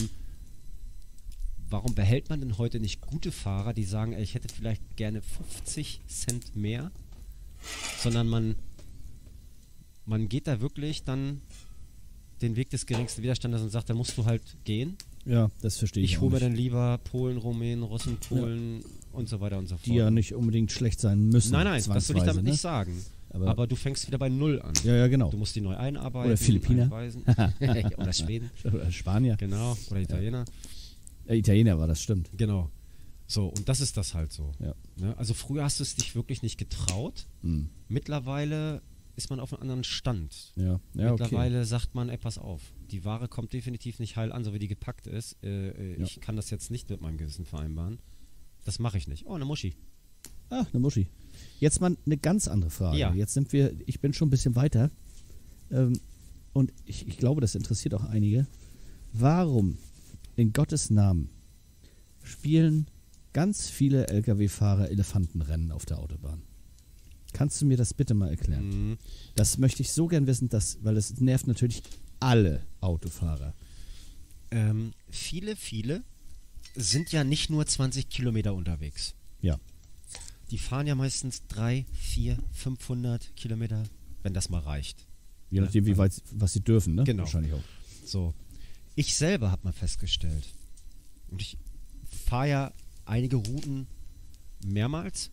behält man denn heute nicht gute Fahrer, die sagen, ey, ich hätte vielleicht gerne 50 Cent mehr, sondern man geht da wirklich dann den Weg des geringsten Widerstandes und sagt, da musst du halt gehen. Ja, das verstehe ich. Ich auch hole mir nicht. dann lieber Polen, Rumänen, Russen, Polen und so weiter und so fort. Die ja nicht unbedingt schlecht sein müssen. Nein, das will ich damit zwangsweise, nicht sagen. Aber du fängst wieder bei Null an. Ja, ja, genau. Du musst die neu einarbeiten. Oder Philippiner. einweisen. Oder Schweden. Oder Spanier. Genau. Oder Italiener. Italiener war das, stimmt. Genau. So, und das ist das halt so. Ja. Ne? Also früher hast du es dich wirklich nicht getraut. Mhm. Mittlerweile ist man auf einem anderen Stand. Ja, Mittlerweile sagt man, ey, pass auf, die Ware kommt definitiv nicht heil an, so wie die gepackt ist. Ich kann das jetzt nicht mit meinem Gewissen vereinbaren. Das mache ich nicht. Oh, eine Muschi. Ach, eine Muschi. Jetzt mal eine ganz andere Frage. Ja. Jetzt ich bin schon ein bisschen weiter. Und ich glaube, das interessiert auch einige. Warum in Gottes Namen spielen ganz viele Lkw-Fahrer Elefantenrennen auf der Autobahn? Kannst du mir das bitte mal erklären? Mhm. Das möchte ich so gern wissen, weil es nervt natürlich alle Autofahrer. Viele sind ja nicht nur 20 Kilometer unterwegs. Ja. Die fahren ja meistens 300, 400, 500 Kilometer, wenn das mal reicht. Je nachdem, wie weit, was sie dürfen, ne? Genau. Wahrscheinlich auch. So. Ich selber habe mal festgestellt, und ich fahre ja einige Routen mehrmals,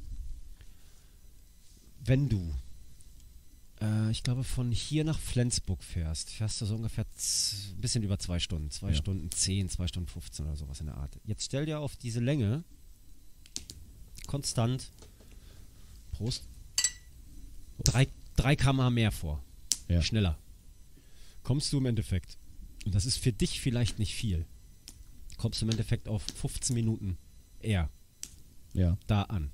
wenn du, ich glaube, von hier nach Flensburg fährst du so ungefähr ein bisschen über 2 Stunden. 2 Stunden 10, 2 Stunden 15 oder sowas in der Art. Jetzt stell dir auf diese Länge konstant Prost 3 km/h mehr vor. Ja. Schneller. Kommst du im Endeffekt, und das ist für dich vielleicht nicht viel, kommst du im Endeffekt auf 15 Minuten eher da an.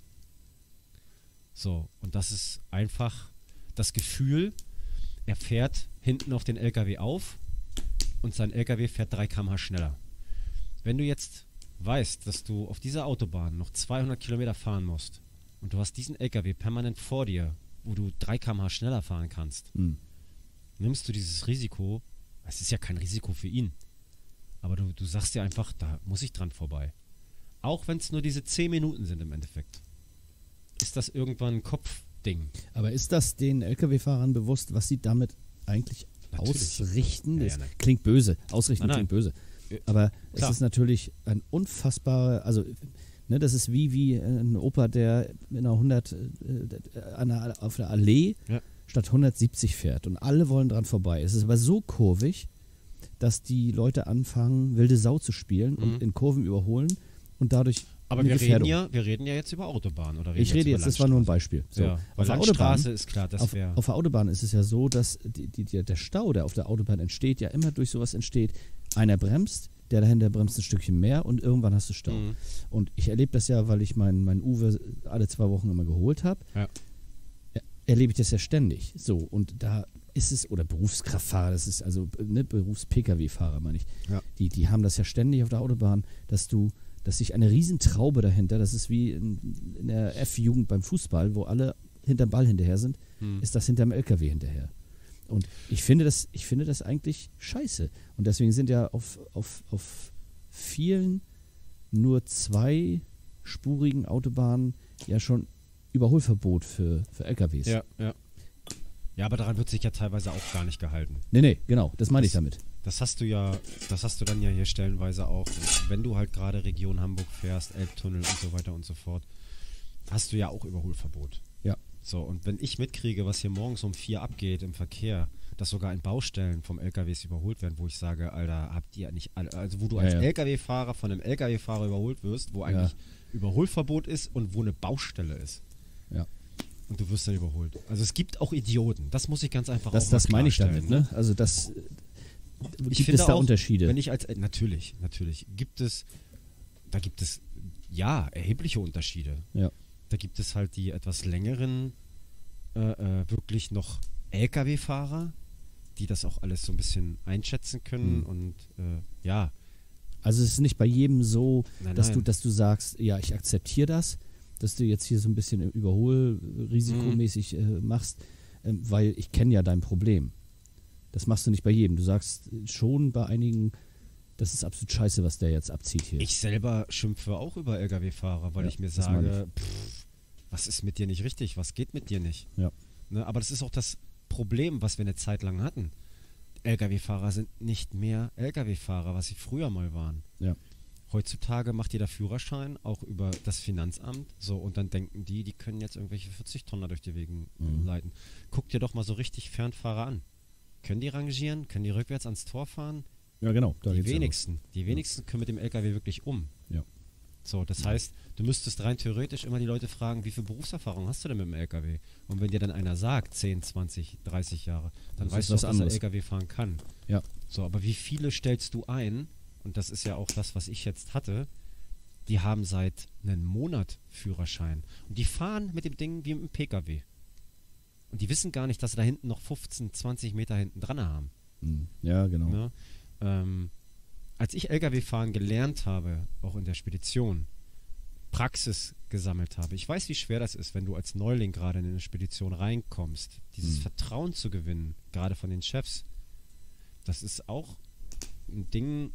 So, und das ist einfach das Gefühl, er fährt hinten auf den LKW auf und sein LKW fährt 3 km/h schneller. Wenn du jetzt weißt, dass du auf dieser Autobahn noch 200 Kilometer fahren musst und du hast diesen LKW permanent vor dir, wo du 3 km/h schneller fahren kannst, nimmst du dieses Risiko. Es ist ja kein Risiko für ihn, aber du sagst dir einfach, da muss ich dran vorbei. Auch wenn es nur diese 10 Minuten sind im Endeffekt. Ist das irgendwann ein Kopfding? Aber ist das den Lkw-Fahrern bewusst, was sie damit eigentlich Natürlich. ausrichten? Ja, Das nein. klingt böse. Ausrichten Nein. klingt böse. Aber Klar. es ist natürlich ein unfassbarer, also ne, das ist wie ein Opa, der in einer 100 auf der Allee statt 170 fährt und alle wollen dran vorbei. Es ist aber so kurvig, dass die Leute anfangen, wilde Sau zu spielen und in Kurven überholen und dadurch Aber eine wir Gefährdung. reden ja jetzt über Autobahn. Oder Ich rede jetzt, das war nur ein Beispiel. So, Ja, weil auf der Landstraße Autobahn, ist klar, das auf wäre... der Autobahn ist es ja so, dass der Stau, der auf der Autobahn entsteht, ja immer durch sowas entsteht. Einer bremst, der dahinter bremst ein Stückchen mehr und irgendwann hast du Stau. Und ich erlebe das ja, weil ich meinen Uwe alle 2 Wochen immer geholt habe. Ja. Erlebe ich das ja ständig. So, und da ist es, oder Berufskraftfahrer, das ist also ne, Berufs-Pkw-Fahrer, meine ich. Ja. Die haben das ja ständig auf der Autobahn, dass sich eine Riesentraube dahinter, das ist wie in der F-Jugend beim Fußball, wo alle hinterm Ball hinterher sind, ist das hinterm LKW hinterher. Und ich finde das eigentlich scheiße. Und deswegen sind ja auf vielen nur 2-spurigen Autobahnen ja schon Überholverbot für LKWs. Ja, ja. Ja, aber daran wird sich ja teilweise auch gar nicht gehalten. Nee, genau, das meine ich damit. Das hast du dann ja hier stellenweise auch, wenn du halt gerade Region Hamburg fährst, Elbtunnel und so weiter und so fort, hast du ja auch Überholverbot. Ja. So, und wenn ich mitkriege, was hier morgens um 4 abgeht im Verkehr, dass sogar in Baustellen vom LKWs überholt werden, wo ich sage, Alter, habt ihr nicht alle, also wo du als LKW-Fahrer von einem LKW-Fahrer überholt wirst, wo eigentlich Überholverbot ist und wo eine Baustelle ist. Ja. Und du wirst dann überholt. Also es gibt auch Idioten, das muss ich ganz einfach auch mal Das meine ich klarstellen, damit, ne? Also das Ich gibt finde es da auch, Unterschiede. Wenn ich natürlich gibt es erhebliche Unterschiede. Ja. Da gibt es halt die etwas längeren, wirklich noch LKW-Fahrer, die das auch alles so ein bisschen einschätzen können und Also es ist nicht bei jedem so, Nein. dass du sagst, ja, ich akzeptiere das, dass du jetzt hier so ein bisschen überholrisikomäßig machst, weil ich kenne ja dein Problem. Das machst du nicht bei jedem. Du sagst schon bei einigen, das ist absolut scheiße, was der jetzt abzieht hier. Ich selber schimpfe auch über LKW-Fahrer, weil ich mir sage, was ist mit dir nicht richtig? Was geht mit dir nicht? Ja. Ne, aber das ist auch das Problem, was wir eine Zeit lang hatten. LKW-Fahrer sind nicht mehr LKW-Fahrer, was sie früher mal waren. Ja. Heutzutage macht jeder Führerschein, auch über das Finanzamt. So, und dann denken die können jetzt irgendwelche 40 Tonner durch die Wegen leiten. Guck dir doch mal so richtig Fernfahrer an. Können die rangieren? Können die rückwärts ans Tor fahren? Ja, genau. Da Die geht's ja wenigsten. Die wenigsten können mit dem LKW wirklich um. Ja. So, das heißt, du müsstest rein theoretisch immer die Leute fragen, wie viel Berufserfahrung hast du denn mit dem LKW? Und wenn dir dann einer sagt, 10, 20, 30 Jahre, dann Das weißt ist du was auch, dass er anderes. LKW fahren kann. Ja. So, aber wie viele stellst du ein? Und das ist ja auch das, was ich jetzt hatte. Die haben seit einem Monat Führerschein. Und die fahren mit dem Ding wie mit dem PKW. Und die wissen gar nicht, dass sie da hinten noch 15, 20 Meter hinten dran haben. Ja, genau. Ne? Als ich LKW-Fahren gelernt habe, auch in der Spedition, Praxis gesammelt habe, ich weiß, wie schwer das ist, wenn du als Neuling gerade in eine Spedition reinkommst, dieses Vertrauen zu gewinnen, gerade von den Chefs. Das ist auch ein Ding,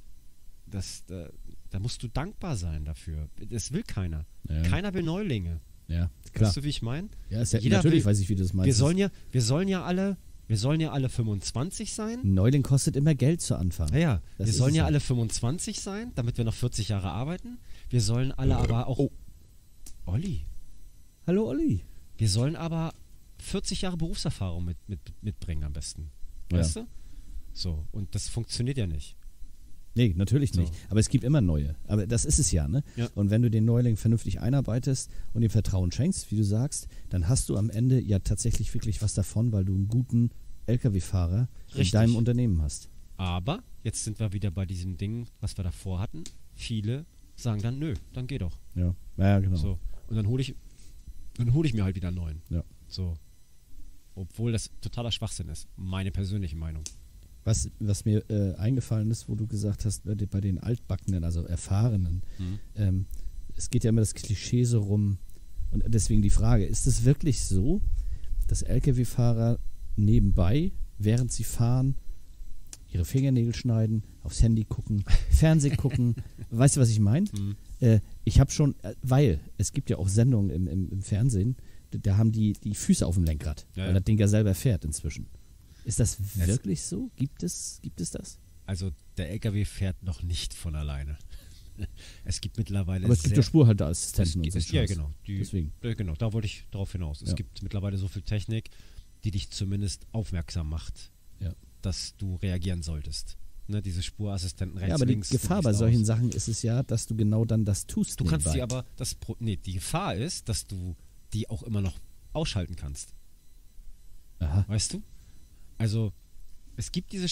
da musst du dankbar sein dafür. Das will keiner. Ja. Keiner will Neulinge. Ja, klar. Weißt du, wie ich meine? Ja, ist ja Jeder natürlich will- weiß ich, wie du das meinst. Wir sollen ja alle 25 sein. Ein Neuling kostet immer Geld zu Anfang. Ja, Das wir ist sollen es ja ja. alle 25 sein, damit wir noch 40 Jahre arbeiten. Wir sollen alle aber auch... Olli. Hallo Olli. Wir sollen aber 40 Jahre Berufserfahrung mitbringen am besten. Ja. Weißt du? So, und das funktioniert ja nicht. Nee, natürlich So. nicht. Aber es gibt immer neue. Aber das ist es ja, ne? Ja. Und wenn du den Neuling vernünftig einarbeitest und ihm Vertrauen schenkst, wie du sagst, dann hast du am Ende ja tatsächlich wirklich was davon, weil du einen guten LKW-Fahrer in Richtig. deinem Unternehmen hast. Aber jetzt sind wir wieder bei diesem Ding, was wir davor hatten. Viele sagen dann, nö, dann geh doch. Ja, genau. So. Und dann hole ich mir halt wieder einen neuen. Ja. So. Obwohl das totaler Schwachsinn ist. Meine persönliche Meinung. Was mir eingefallen ist, wo du gesagt hast, bei den Altbackenen, also Erfahrenen, es geht ja immer das Klischee so rum. Und deswegen die Frage, ist es wirklich so, dass Lkw-Fahrer nebenbei, während sie fahren, ihre Fingernägel schneiden, aufs Handy gucken, Fernsehen gucken? Weißt du, was ich meine? Ich habe schon, weil es gibt ja auch Sendungen im Fernsehen, da haben die Füße auf dem Lenkrad, Ja, weil ja. das Ding ja selber fährt inzwischen. Ist das wirklich so? Gibt es das? Also der LKW fährt noch nicht von alleine. Es gibt mittlerweile Aber es gibt ja Spurhalteassistenten und so. ja, Scheiß. genau. Deswegen. Genau, da wollte ich darauf hinaus. Es Ja. gibt mittlerweile so viel Technik, die dich zumindest aufmerksam macht, Ja. dass du reagieren solltest. Ne, diese Spurassistenten rechts, Ja, aber die links. Gefahr du bei gehst solchen aus. Sachen ist es ja, dass du genau dann das tust. Du kannst die nebenbei. aber, die Gefahr ist, dass du die auch immer noch ausschalten kannst. Aha. Weißt du? Also, es gibt diese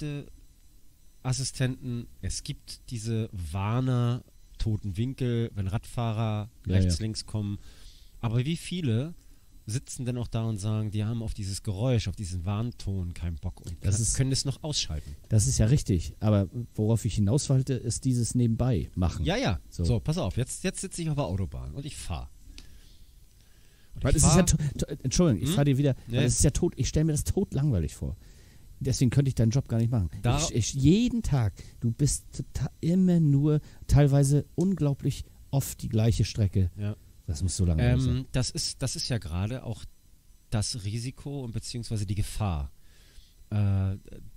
Spurhalteassistenten, es gibt diese Warner, toten Winkel, wenn Radfahrer Ja, rechts, ja. links kommen. Aber wie viele sitzen denn auch da und sagen, die haben auf dieses Geräusch, auf diesen Warnton keinen Bock und Das ist- können es noch ausschalten? Das ist ja richtig. Aber worauf ich hinaus wollte, ist dieses Nebenbei machen. Ja, ja. So. So, pass auf, jetzt sitze ich auf der Autobahn und ich fahre. Weil es ist ja Entschuldigung, ich fahre dir wieder. Nee. Weil es ist ja tot. Ich stelle mir das tot langweilig vor. Deswegen könnte ich deinen Job gar nicht machen. Da- Jeden Tag, du bist immer nur teilweise unglaublich oft die gleiche Strecke. Ja. Das muss so langweilig sein. Das ist ja gerade auch das Risiko und beziehungsweise die Gefahr. Du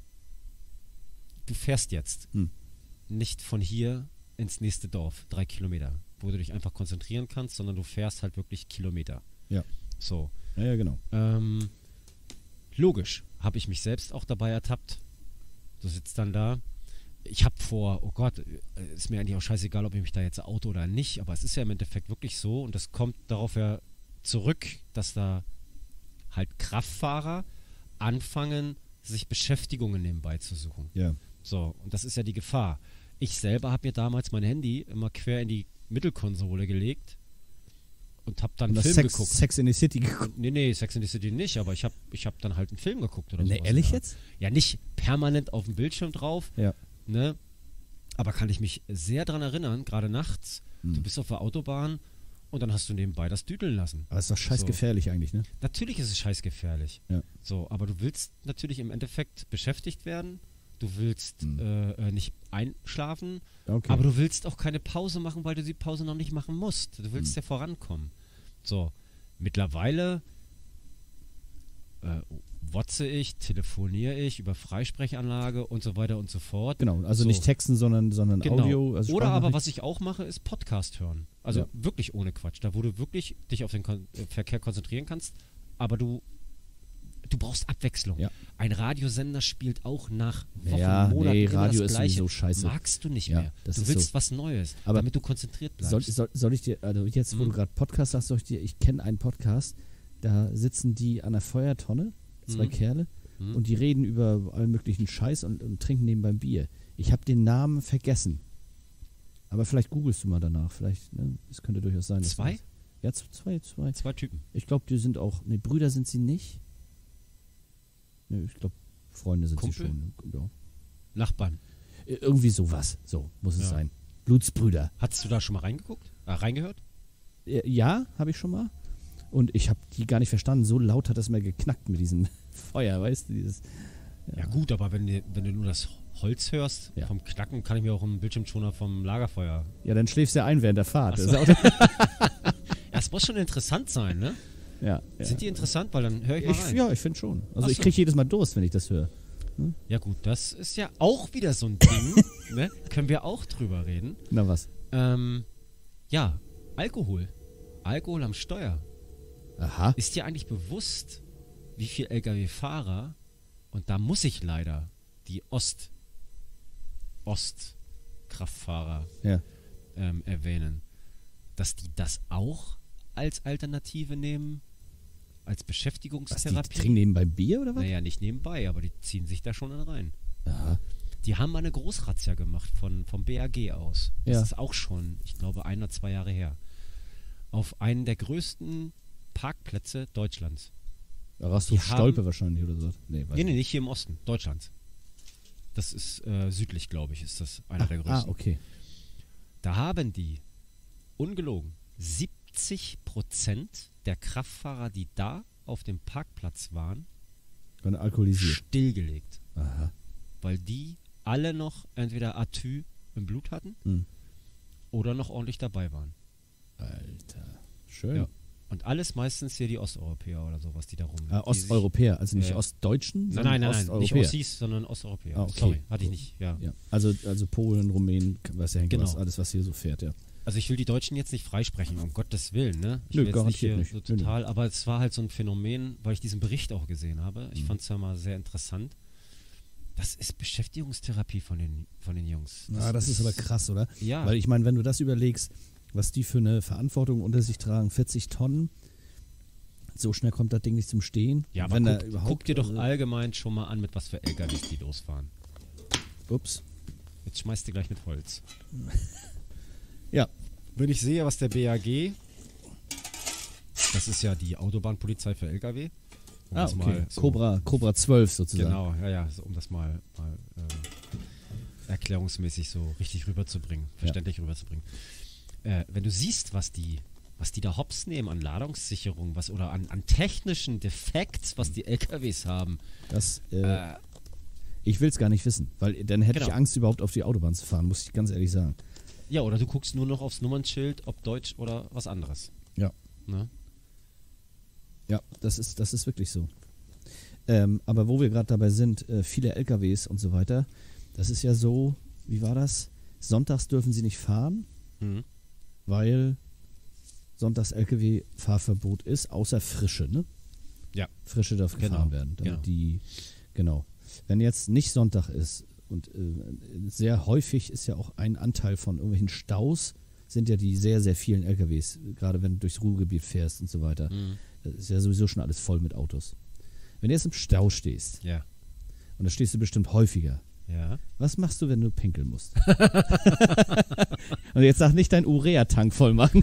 fährst jetzt nicht von hier ins nächste Dorf, 3 Kilometer, wo du dich einfach konzentrieren kannst, sondern du fährst halt wirklich Kilometer. Ja. So. Ja, genau. Logisch habe ich mich selbst auch dabei ertappt. Du sitzt dann da. Ich habe oh Gott, ist mir eigentlich auch scheißegal, ob ich mich da jetzt Auto oder nicht, aber es ist ja im Endeffekt wirklich so und das kommt darauf ja zurück, dass da halt Kraftfahrer anfangen, sich Beschäftigungen nebenbei zu suchen. Ja. So, und das ist ja die Gefahr. Ich selber habe mir damals mein Handy immer quer in die Mittelkonsole gelegt und habe dann Und einen das Film geguckt. Sex in the City geguckt. Nee, Sex in the City nicht, aber ich hab dann halt einen Film geguckt oder Nee, sowas. ehrlich Ja. jetzt? Ja, nicht permanent auf dem Bildschirm drauf, Ja. ne? Aber kann ich mich sehr dran erinnern, gerade nachts, Hm. du bist auf der Autobahn und dann hast du nebenbei das düdeln lassen. Aber ist doch scheiß So. gefährlich eigentlich, ne? Natürlich ist es scheißgefährlich. Ja. So, aber du willst natürlich im Endeffekt beschäftigt werden, du willst Hm. nicht einschlafen, Okay. aber du willst auch keine Pause machen, weil du die Pause noch nicht machen musst. Du willst ja vorankommen. So, mittlerweile whatse ich, telefoniere ich über Freisprechanlage und so weiter und so fort. Genau, also So. nicht Texten, sondern Genau. Audio. Also Oder aber Sprachnachricht. was ich auch mache, ist Podcast hören. Also Ja. wirklich ohne Quatsch. Da wo du wirklich dich auf den Verkehr konzentrieren kannst, aber du du brauchst Abwechslung. Ja. Ein Radiosender spielt auch nach Wochen, Ja, Monaten nee, immer Radio das ist Gleiche. sowieso scheiße. Magst du nicht Ja, mehr. das Du ist willst so. was Neues, Aber damit du konzentriert bleibst. Soll ich dir, also jetzt, wo du gerade Podcast sagst, ich kenne einen Podcast, da sitzen die an der Feuertonne, zwei Kerle, und die reden über allen möglichen Scheiß und trinken nebenbei Bier. Ich habe den Namen vergessen. Aber vielleicht googelst du mal danach. Vielleicht, ne? Das könnte durchaus sein. dass Zwei? das- Ja, zwei. Zwei Typen. Ich glaube, die sind auch, ne, Brüder sind sie nicht. Ne, ich glaube, Freunde sind Kumpel? sie schon. Ja. Nachbarn. Irgendwie sowas. So muss es Ja. sein. Blutsbrüder. Hattest du da schon mal reingehört? Ja, habe ich schon mal. Und ich habe die gar nicht verstanden. So laut hat das mal geknackt mit diesem Feuer, weißt du? Dieses, Ja gut, aber wenn du nur das Holz hörst, Ja. vom Knacken, kann ich mir auch einen Bildschirmschoner vom Lagerfeuer... ja, dann schläfst du ja ein während der Fahrt. Ach Das so. ist auch, Ja, es muss schon interessant sein, ne? ja, Sind die interessant? Weil dann höre ich mal rein. ja, ich finde schon. Also Ach ich so. kriege jedes Mal Durst, wenn ich das höre. Ja gut, das ist ja auch wieder so ein Ding, ne? Können wir auch drüber reden. Na was? Ja, Alkohol. Alkohol am Steuer. Aha. Ist dir eigentlich bewusst, wie viel Lkw-Fahrer, und da muss ich leider die Ostkraftfahrer Ja. erwähnen, dass die das auch als Alternative nehmen, als Was, die Beschäftigungstherapie? trinken nebenbei Bier oder was? Naja, nicht nebenbei, aber die ziehen sich da schon rein. Aha. Die haben mal eine Großrazzia gemacht vom BAG aus. Das Ja. ist auch schon, ich glaube, 1 oder 2 Jahre her. Auf einen der größten Parkplätze Deutschlands. Rasthof Die haben- Stolpe wahrscheinlich oder so. Nee, weiß Nee, nicht hier im Osten, Deutschlands. Das ist südlich, glaube ich, ist das einer der größten. okay. Da haben die, ungelogen, 70% der Kraftfahrer, die da auf dem Parkplatz waren, Dann alkoholisiert. stillgelegt. Aha. Weil die alle noch entweder Atü im Blut hatten Hm. oder noch ordentlich dabei waren. Alter. Schön. Ja. Und alles meistens hier die Osteuropäer oder sowas, die da rum. die Osteuropäer, also nicht Ja. Ostdeutschen, Sich, sondern nein, nicht Osteuropäer. Ossis, sondern Osteuropäer. Ah, okay. Sorry, hatte ich nicht, ja. Ja. Also Polen, Rumänen, was ja Henker, Genau. alles, was hier so fährt, ja. Also ich will die Deutschen jetzt nicht freisprechen, um Gottes Willen, ne? Ich Nö, will jetzt garantiert nicht hier nicht. so Nö, nö. total, aber es war halt so ein Phänomen, weil ich diesen Bericht auch gesehen habe. Ich fand es ja mal sehr interessant. Das ist Beschäftigungstherapie von den Jungs. Das ist aber krass, oder? Ja. Weil ich meine, wenn du das überlegst, was die für eine Verantwortung unter sich tragen, 40 Tonnen, so schnell kommt das Ding nicht zum Stehen. Ja, aber wenn da guck, überhaupt, guck dir doch also- allgemein schon mal an, mit was für LKWs die losfahren. Ups. Jetzt schmeißt du gleich mit Holz. Ja, Wenn ich sehe, was der BAG, das ist ja die Autobahnpolizei für LKW. Um das okay. mal so- Cobra 12 sozusagen. Genau, ja, so, um das mal erklärungsmäßig so richtig rüberzubringen, verständlich rüberzubringen. Wenn du siehst, was die da hops nehmen an Ladungssicherung, oder an technischen Defekts, was die LKWs haben. Das, ich will es gar nicht wissen, weil dann hätte Genau. ich Angst, überhaupt auf die Autobahn zu fahren, muss ich ganz ehrlich sagen. Ja, oder du guckst nur noch aufs Nummernschild, ob Deutsch oder was anderes. Ja. Ne? Ja, das ist wirklich so. Aber wo wir gerade dabei sind, viele LKWs und so weiter, das ist ja so, wie war das? Sonntags dürfen sie nicht fahren, Mhm. weil sonntags LKW-Fahrverbot ist, außer Frische, ne? Ja. Frische darf Genau, gefahren werden. Damit genau. Genau. Wenn jetzt nicht Sonntag ist und sehr häufig ist ja auch ein Anteil von irgendwelchen Staus, sind ja die sehr, sehr vielen LKWs, gerade wenn du durchs Ruhrgebiet fährst und so weiter. Mhm. Das ist ja sowieso schon alles voll mit Autos. Wenn du jetzt im Stau stehst, Ja. und da stehst du bestimmt häufiger, Ja. was machst du, wenn du pinkeln musst? Und jetzt sag nicht deinen Urea-Tank voll machen.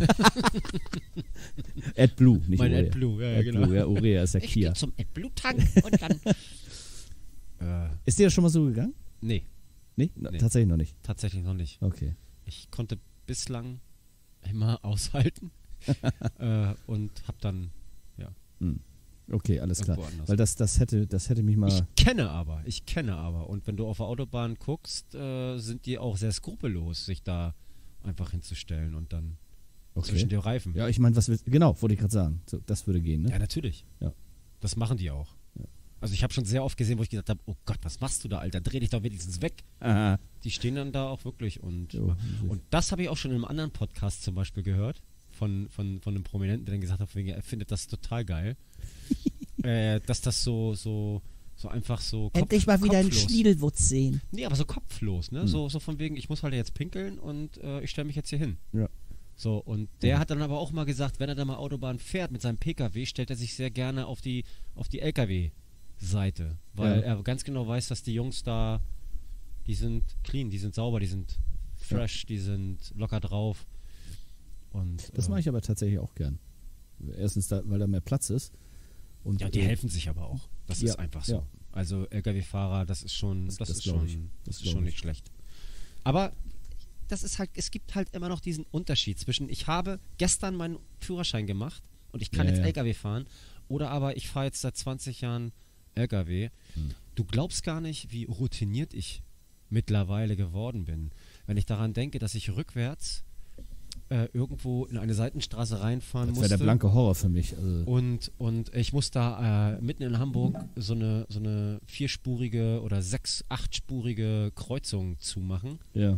AdBlue, nicht Mein Urea. AdBlue, ja, AdBlue, genau. ja, Urea ist ja Ich Kia. gehe zum AdBlue-Tank und dann... Ist dir das schon mal so gegangen? Nee, Nee? Nee. Tatsächlich noch nicht. tatsächlich noch nicht. Okay. Ich konnte bislang immer aushalten und hab dann Okay, alles klar. irgendwo anders. Weil das hätte mich mal. Ich kenne aber. Und wenn du auf der Autobahn guckst, sind die auch sehr skrupellos, sich da einfach hinzustellen und dann zwischen den Reifen. Ja, ich meine, was willst genau, wollte ich gerade sagen. So, das würde gehen, ne? Ja, natürlich. Ja. Das machen die auch. Ja. Also ich habe schon sehr oft gesehen, wo ich gesagt habe, oh Gott, was machst du da, Alter? Dreh dich doch wenigstens weg. Aha. Die stehen dann da auch wirklich und Jo, das habe ich auch schon in einem anderen Podcast zum Beispiel gehört von einem Prominenten, der dann gesagt hat, er findet das total geil. dass das so einfach so Endlich mal wieder einen kopflos. Schniedelwutz sehen. Nee, aber so kopflos, ne? So von wegen, ich muss halt jetzt pinkeln und ich stelle mich jetzt hier hin. Ja. So, und der hat dann aber auch mal gesagt, wenn er dann mal Autobahn fährt mit seinem PKW, stellt er sich sehr gerne auf die LKW-Seite, weil er ganz genau weiß, dass die Jungs da, die sind clean, die sind sauber, die sind fresh, die sind locker drauf. Und Das mache ich aber tatsächlich auch gern. Erstens, weil da mehr Platz ist. Und ja, die helfen sich aber auch. Das Ja, ist einfach so. ja. Also LKW-Fahrer, das ist schon glaub ich. das ist schon nicht schlecht. Aber das ist halt, es gibt halt immer noch diesen Unterschied zwischen, ich habe gestern meinen Führerschein gemacht und ich kann Ja, jetzt ja. LKW fahren, oder aber ich fahre jetzt seit 20 Jahren LKW. Du glaubst gar nicht, wie routiniert ich mittlerweile geworden bin. Wenn ich daran denke, dass ich rückwärts irgendwo in eine Seitenstraße reinfahren das wäre musste. der blanke Horror für mich. Also, Und ich muss da mitten in Hamburg so eine 4-spurige oder 8-spurige Kreuzung zumachen, ja.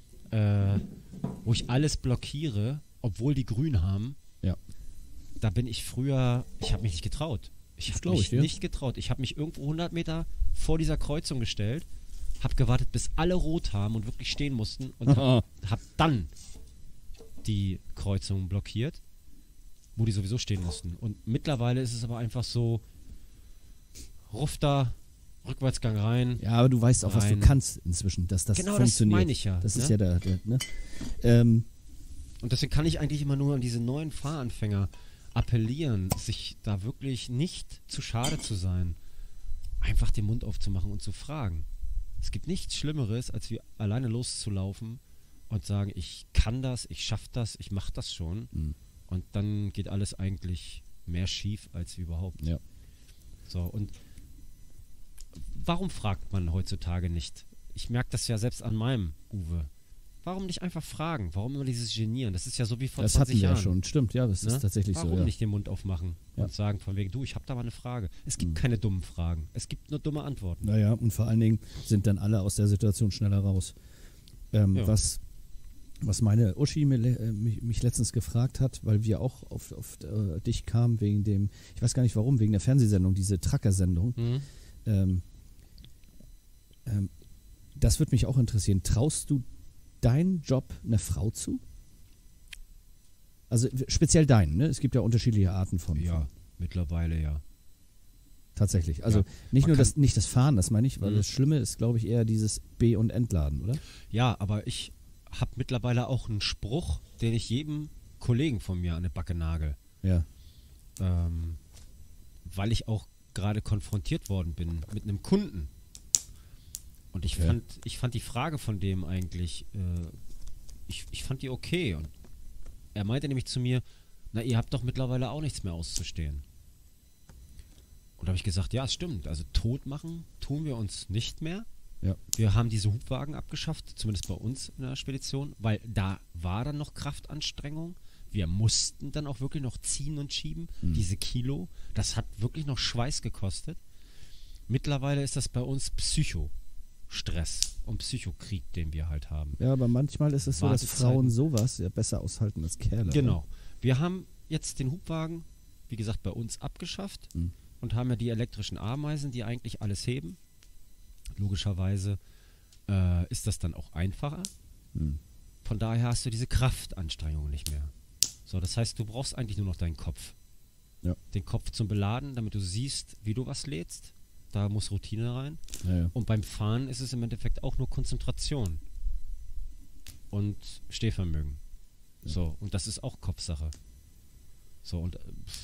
wo ich alles blockiere, obwohl die grün haben. Ja. Da bin ich früher, ich habe mich nicht getraut. Ich habe mich dir. nicht getraut. Ich habe mich irgendwo 100 Meter vor dieser Kreuzung gestellt, habe gewartet, bis alle rot haben und wirklich stehen mussten und hab dann die Kreuzung blockiert, wo die sowieso stehen mussten. Und mittlerweile ist es aber einfach so, ruff da, Rückwärtsgang rein. Ja, aber du weißt auch, was du rein. kannst inzwischen, dass das Genau, funktioniert. das meine ich ja. Das ist ne? ja der ne? Und deswegen kann ich eigentlich immer nur an diese neuen Fahranfänger appellieren, sich da wirklich nicht zu schade zu sein, einfach den Mund aufzumachen und zu fragen. Es gibt nichts Schlimmeres, als wie alleine loszulaufen und sagen, ich kann das, ich schaff das, ich mach das schon. Und dann geht alles eigentlich mehr schief als überhaupt. Ja. So, und warum fragt man heutzutage nicht? Ich merke das ja selbst an meinem Uwe. Warum nicht einfach fragen? Warum immer dieses Genieren? Das ist ja so wie vor Das 20 hatten wir Jahren. ja schon, stimmt, ja, das Ne? ist tatsächlich Warum so. Ja. nicht den Mund aufmachen Ja. und sagen von wegen, du, ich habe da mal eine Frage. Es gibt keine dummen Fragen. Es gibt nur dumme Antworten. Naja, und vor allen Dingen sind dann alle aus der Situation schneller raus. Ja. Was meine Uschi mich letztens gefragt hat, weil wir auch auf dich kamen wegen dem, ich weiß gar nicht warum, wegen der Fernsehsendung, diese Tracker-Sendung. Das würde mich auch interessieren. Traust du deinen Job einer Frau zu? Also speziell deinen, ne? Es gibt ja unterschiedliche Arten von. Mittlerweile ja. Tatsächlich. Also Ja, nicht man nur kann- nicht das Fahren, das meine ich, weil das Schlimme ist, glaube ich, eher dieses B- und Entladen, oder? Ja, aber ich habe mittlerweile auch einen Spruch, den ich jedem Kollegen von mir an die Backe nagel. Ja. Weil ich auch gerade konfrontiert worden bin mit einem Kunden. Und ich Ja. fand die Frage von dem eigentlich, ich fand die okay. Und er meinte nämlich zu mir, na, ihr habt doch mittlerweile auch nichts mehr auszustehen. Und da habe ich gesagt, ja, es stimmt. Also tot machen tun wir uns nicht mehr. Ja. Wir haben diese Hubwagen abgeschafft, zumindest bei uns in der Spedition, weil da war dann noch Kraftanstrengung. Wir mussten dann auch wirklich noch ziehen und schieben, diese Kilo. Das hat wirklich noch Schweiß gekostet. Mittlerweile ist das bei uns Psychostress und Psychokrieg, den wir halt haben. Ja, aber manchmal ist es so, dass Wartezeiten. Frauen sowas ja besser aushalten als Kerle. Genau. Wir haben jetzt den Hubwagen, wie gesagt, bei uns abgeschafft und haben ja die elektrischen Ameisen, die eigentlich alles heben. Logischerweise ist das dann auch einfacher. Von daher hast du diese Kraftanstrengung nicht mehr. So, das heißt, du brauchst eigentlich nur noch deinen Kopf. Ja. Den Kopf zum Beladen, damit du siehst, wie du was lädst. Da muss Routine rein. Ja. Und beim Fahren ist es im Endeffekt auch nur Konzentration und Stehvermögen. So, und das ist auch Kopfsache. So, und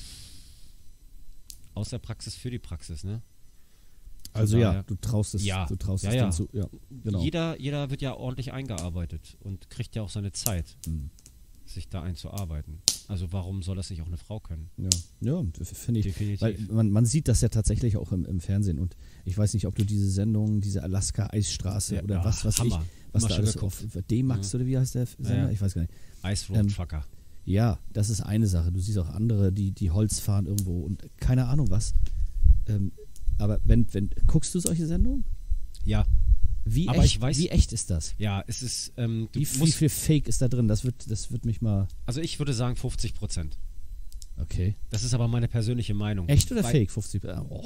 aus der Praxis für die Praxis, ne? Also daher- ja, du traust es, Ja. du traust Ja, es ja. dann zu. Ja, genau. Jeder wird ja ordentlich eingearbeitet und kriegt ja auch seine Zeit, sich da einzuarbeiten. Also warum soll das nicht auch eine Frau können? Ja, finde ich. Definitiv. Weil man sieht das ja tatsächlich auch im Fernsehen und ich weiß nicht, ob du diese Sendung, diese Alaska-Eisstraße Ja, oder ja, was Hammer. was Immer da schon alles geguckt. auf D-Max oder wie heißt der Sender? Ja. Ich weiß gar nicht. Ice Road Trucker. Ja, das ist eine Sache. Du siehst auch andere, die Holz fahren irgendwo und keine Ahnung was. Aber wenn guckst du solche Sendungen? Ja. Wie Aber echt, ich weiß- wie echt ist das? Ja, es ist, du Wie musst, viel Fake ist da drin? Das wird mich mal. also ich würde sagen 50%. Okay. Das ist aber meine persönliche Meinung. Echt oder Weil- Fake? 50. Oh.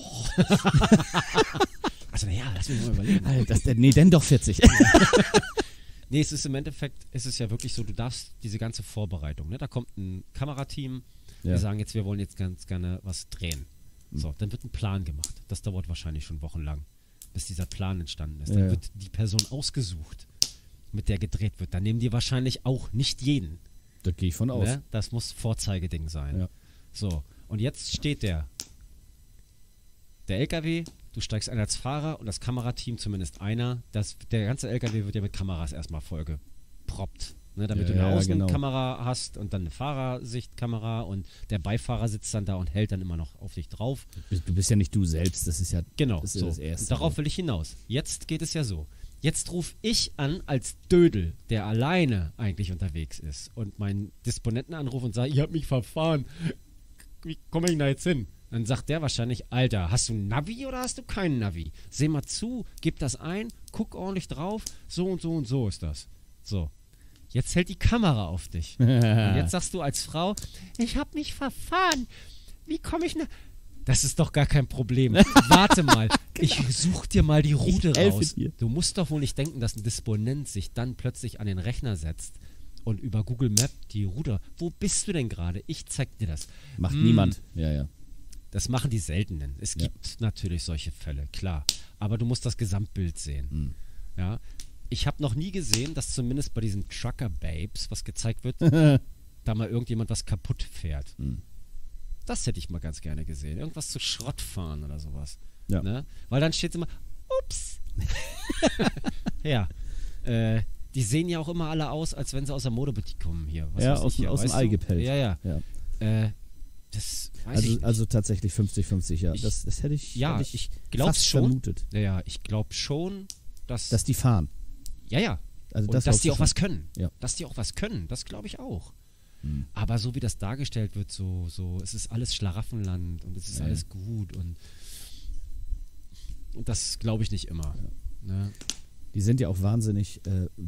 Also naja, lass mich mal überlegen. Nee, denn doch 40. Nee, es ist im Endeffekt, ist es ja wirklich so, du darfst diese ganze Vorbereitung, ne? Da kommt ein Kamerateam, Ja. wir sagen jetzt, wir wollen jetzt ganz gerne was drehen. So, dann wird ein Plan gemacht. Das dauert wahrscheinlich schon wochenlang, bis dieser Plan entstanden ist. Dann Ja. wird die Person ausgesucht, mit der gedreht wird. Dann nehmen die wahrscheinlich auch nicht jeden. Da gehe ich von aus. Ne? Das muss Vorzeigeding sein. Ja. So, und jetzt steht der LKW, du steigst ein als Fahrer und das Kamerateam, zumindest einer, der ganze LKW wird ja mit Kameras erstmal vollgeproppt. Ne, damit Ja, du eine ja, genau. Außenkamera hast und dann eine Fahrersichtkamera und der Beifahrer sitzt dann da und hält dann immer noch auf dich drauf. Du bist ja nicht du selbst, das ist ja, Genau, das, ist so. ja das Erste. Und darauf will ich hinaus. Jetzt geht es ja so. Jetzt rufe ich an als Dödel, der alleine eigentlich unterwegs ist und meinen Disponenten anrufe und sage, ich habe mich verfahren. Wie komme ich denn da jetzt hin? Dann sagt der wahrscheinlich, Alter, hast du ein Navi oder hast du kein Navi? Seh mal zu, gib das ein, guck ordentlich drauf, so und so ist das. So. Jetzt hält die Kamera auf dich. Und jetzt sagst du als Frau, ich habe mich verfahren. Wie komme ich nach... Das ist doch gar kein Problem. Warte mal, ich such dir mal die Route helfe raus. dir. Du musst doch wohl nicht denken, dass ein Disponent sich dann plötzlich an den Rechner setzt und über Google Map die Route... Wo bist du denn gerade? Ich zeig dir das. Macht niemand. Ja, ja. Das machen die Seltenen. Es Ja. gibt natürlich solche Fälle, klar. Aber du musst das Gesamtbild sehen. Ja. Ich habe noch nie gesehen, dass zumindest bei diesen Trucker-Babes, was gezeigt wird, da mal irgendjemand was kaputt fährt. Das hätte ich mal ganz gerne gesehen. Irgendwas zu Schrott fahren oder sowas. Ja. Ne? Weil dann steht es immer, ups. Ja. Die sehen ja auch immer alle aus, als wenn sie aus der Modeboutique kommen hier. Was Ja, weiß ich hier, aus dem weißt Ei du? gepellt. Ja, ja. Ja. Das weiß ich nicht. Also tatsächlich 50-50, ja. Ich- Das hätte ich, ja, hätte ich glaub's fast schon. vermutet, Ja, ich glaube schon, dass dass die fahren. ja. Also Und das dass die auch glaubst was können. Ja. Dass die auch was können, das glaube ich auch. Aber so wie das dargestellt wird, so, es ist alles Schlaraffenland und es ist Ja. alles gut und das glaube ich nicht immer. Ne? Die sind ja auch wahnsinnig,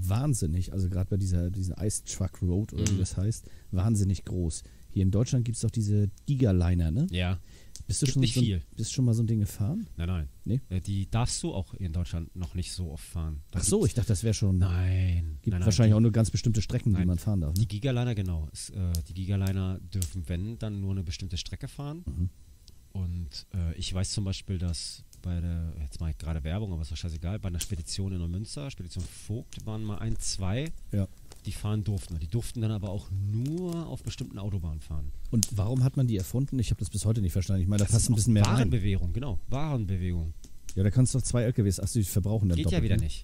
also gerade bei diesen Ice Truck Road oder wie das heißt, wahnsinnig groß. Hier in Deutschland gibt es doch diese Gigaliner, ne? Ja, Bist du Gibt schon nicht viel. Bist schon mal so ein Ding gefahren? nein. Nee? Die darfst du auch in Deutschland noch nicht so oft fahren. Da Ach so, ich gibt's- dachte, das wäre schon. Nein. Gibt nein, wahrscheinlich die, auch nur ganz bestimmte Strecken, die Nein. man fahren darf. Ne? Die Gigaliner, genau. Die Gigaliner dürfen, wenn, dann nur eine bestimmte Strecke fahren. Mhm. Und ich weiß zum Beispiel, dass jetzt mache ich gerade Werbung, aber ist doch scheißegal, bei einer Spedition in Neumünster, Spedition Vogt, waren mal zwei, Ja. die fahren durften. Die durften dann aber auch nur auf bestimmten Autobahnen fahren. Und warum hat man die erfunden? Ich habe das bis heute nicht verstanden. Ich meine, da Das passt ist ein auch bisschen mehr rein. Warenbewegung, genau. Warenbewegung. Ja, da kannst du doch 2 LKWs, ach, die verbrauchen dann Geht doppelt. ja wieder ne? nicht.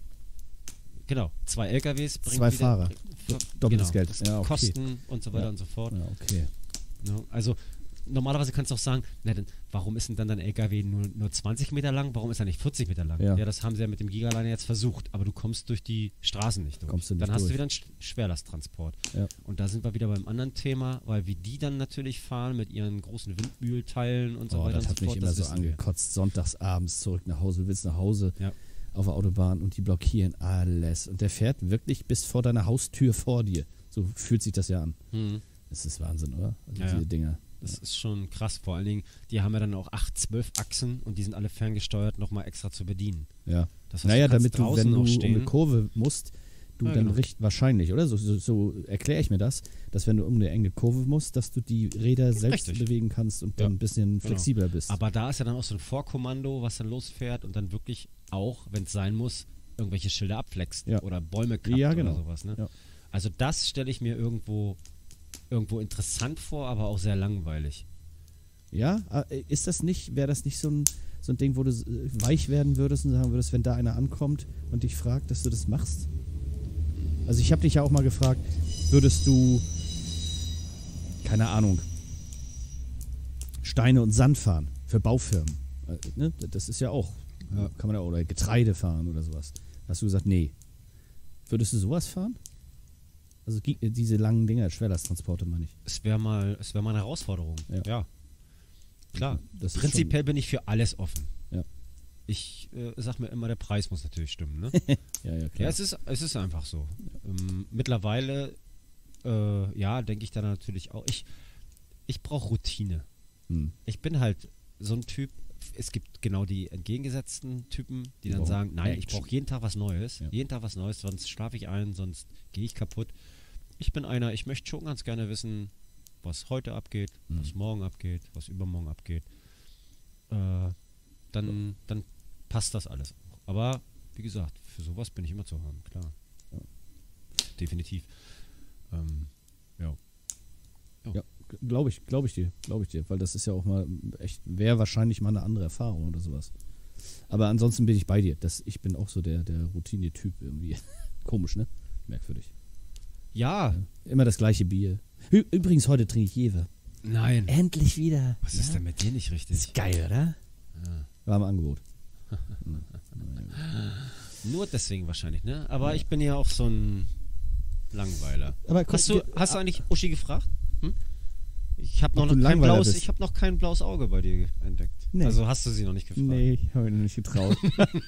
Genau. 2 LKWs bringen 2 wieder, Fahrer. Doppeltes genau, Geld. das Ja, okay. Kosten und so weiter Ja. und so fort. Ja, okay. Ne? Also normalerweise kannst du auch sagen, na, dann, warum ist denn dann dein LKW nur 20 Meter lang, warum ist er nicht 40 Meter lang? Ja. Ja, das haben sie ja mit dem Gigaliner jetzt versucht, aber du kommst durch die Straßen nicht durch. Kommst du nicht dann hast durch. du wieder einen Schwerlasttransport. Ja. Und da sind wir wieder beim anderen Thema, weil wie die dann natürlich fahren mit ihren großen Windmühlteilen und so Oh, weiter das und hat so mich fort. immer das so wissen wir. angekotzt. Sonntags abends zurück nach Hause, du willst nach Hause Ja. auf der Autobahn und die blockieren alles. Und der fährt wirklich bis vor deiner Haustür vor dir. So fühlt sich das ja an. Mhm. Das ist Wahnsinn, oder? Also Ja, diese ja. Dinger. Das ist schon krass. Vor allen Dingen, die haben ja dann auch 8, 12 Achsen und die sind alle ferngesteuert nochmal extra zu bedienen. Ja. Das heißt, Naja, du kannst damit du, draußen wenn du auch um stehen. eine Kurve musst, du Ja, dann genau. wahrscheinlich, oder? So erkläre ich mir das, dass wenn du um eine enge Kurve musst, dass du die Räder selbst Richtig. bewegen kannst und Ja, dann ein bisschen genau. flexibler bist. Aber da ist ja dann auch so ein Vorkommando, was dann losfährt und dann wirklich auch, wenn es sein muss, irgendwelche Schilder abflext Ja. oder Bäume kappt Ja, genau. oder sowas. Ne? Ja. Also das stelle ich mir irgendwo interessant vor, aber auch sehr langweilig. Ja, wäre das nicht so ein Ding, wo du weich werden würdest und sagen würdest, wenn da einer ankommt und dich fragt, dass du das machst? Also ich habe dich ja auch mal gefragt, würdest du, keine Ahnung, Steine und Sand fahren für Baufirmen? Ne? Das ist ja auch, kann man ja, oder Getreide fahren oder sowas. Hast du gesagt, nee. Würdest du sowas fahren? Also diese langen Dinger, Schwerlasttransporte meine ich. Es wäre mal eine Herausforderung. Ja. Ja. Klar. Das ist Prinzipiell bin ich für alles offen. Ja. Ich sag mir immer, der Preis muss natürlich stimmen. Ne? Ja, Ja, klar. es ist einfach so. Mittlerweile, denke ich da natürlich auch. ich brauche Routine. Hm. Ich bin halt so ein Typ, es gibt genau die entgegengesetzten Typen, die dann Wow. sagen, nein, ich Action. brauche jeden Tag was Neues. Ja. Jeden Tag was Neues, sonst schlafe ich ein, sonst gehe ich kaputt. Ich bin einer, ich möchte schon ganz gerne wissen, was heute abgeht, was morgen abgeht, was übermorgen abgeht. Dann passt das alles auch. Aber wie gesagt, für sowas bin ich immer zu haben, klar. Ja. Definitiv. Ja. Ja, glaube ich dir, weil das ist ja auch mal echt, wäre wahrscheinlich mal eine andere Erfahrung oder sowas. Aber ansonsten bin ich bei dir. Ich bin auch so der Routine-Typ irgendwie. Komisch, ne? Merkwürdig. Ja. Immer das gleiche Bier. Übrigens, heute trinke ich Jever. Nein. Endlich wieder. Was ist denn mit dir nicht richtig? Ist geil, oder? Ja. War im Angebot. Nur deswegen wahrscheinlich, ne? Aber ich bin ja auch so ein Langweiler. Aber Hast du eigentlich Uschi gefragt? Hm? Ich habe Ob noch, du ein Langweiler bist? ich hab noch kein blaues Auge bei dir entdeckt. Nee. Also hast du sie noch nicht gefragt? Nee, ich habe mich noch nicht getraut.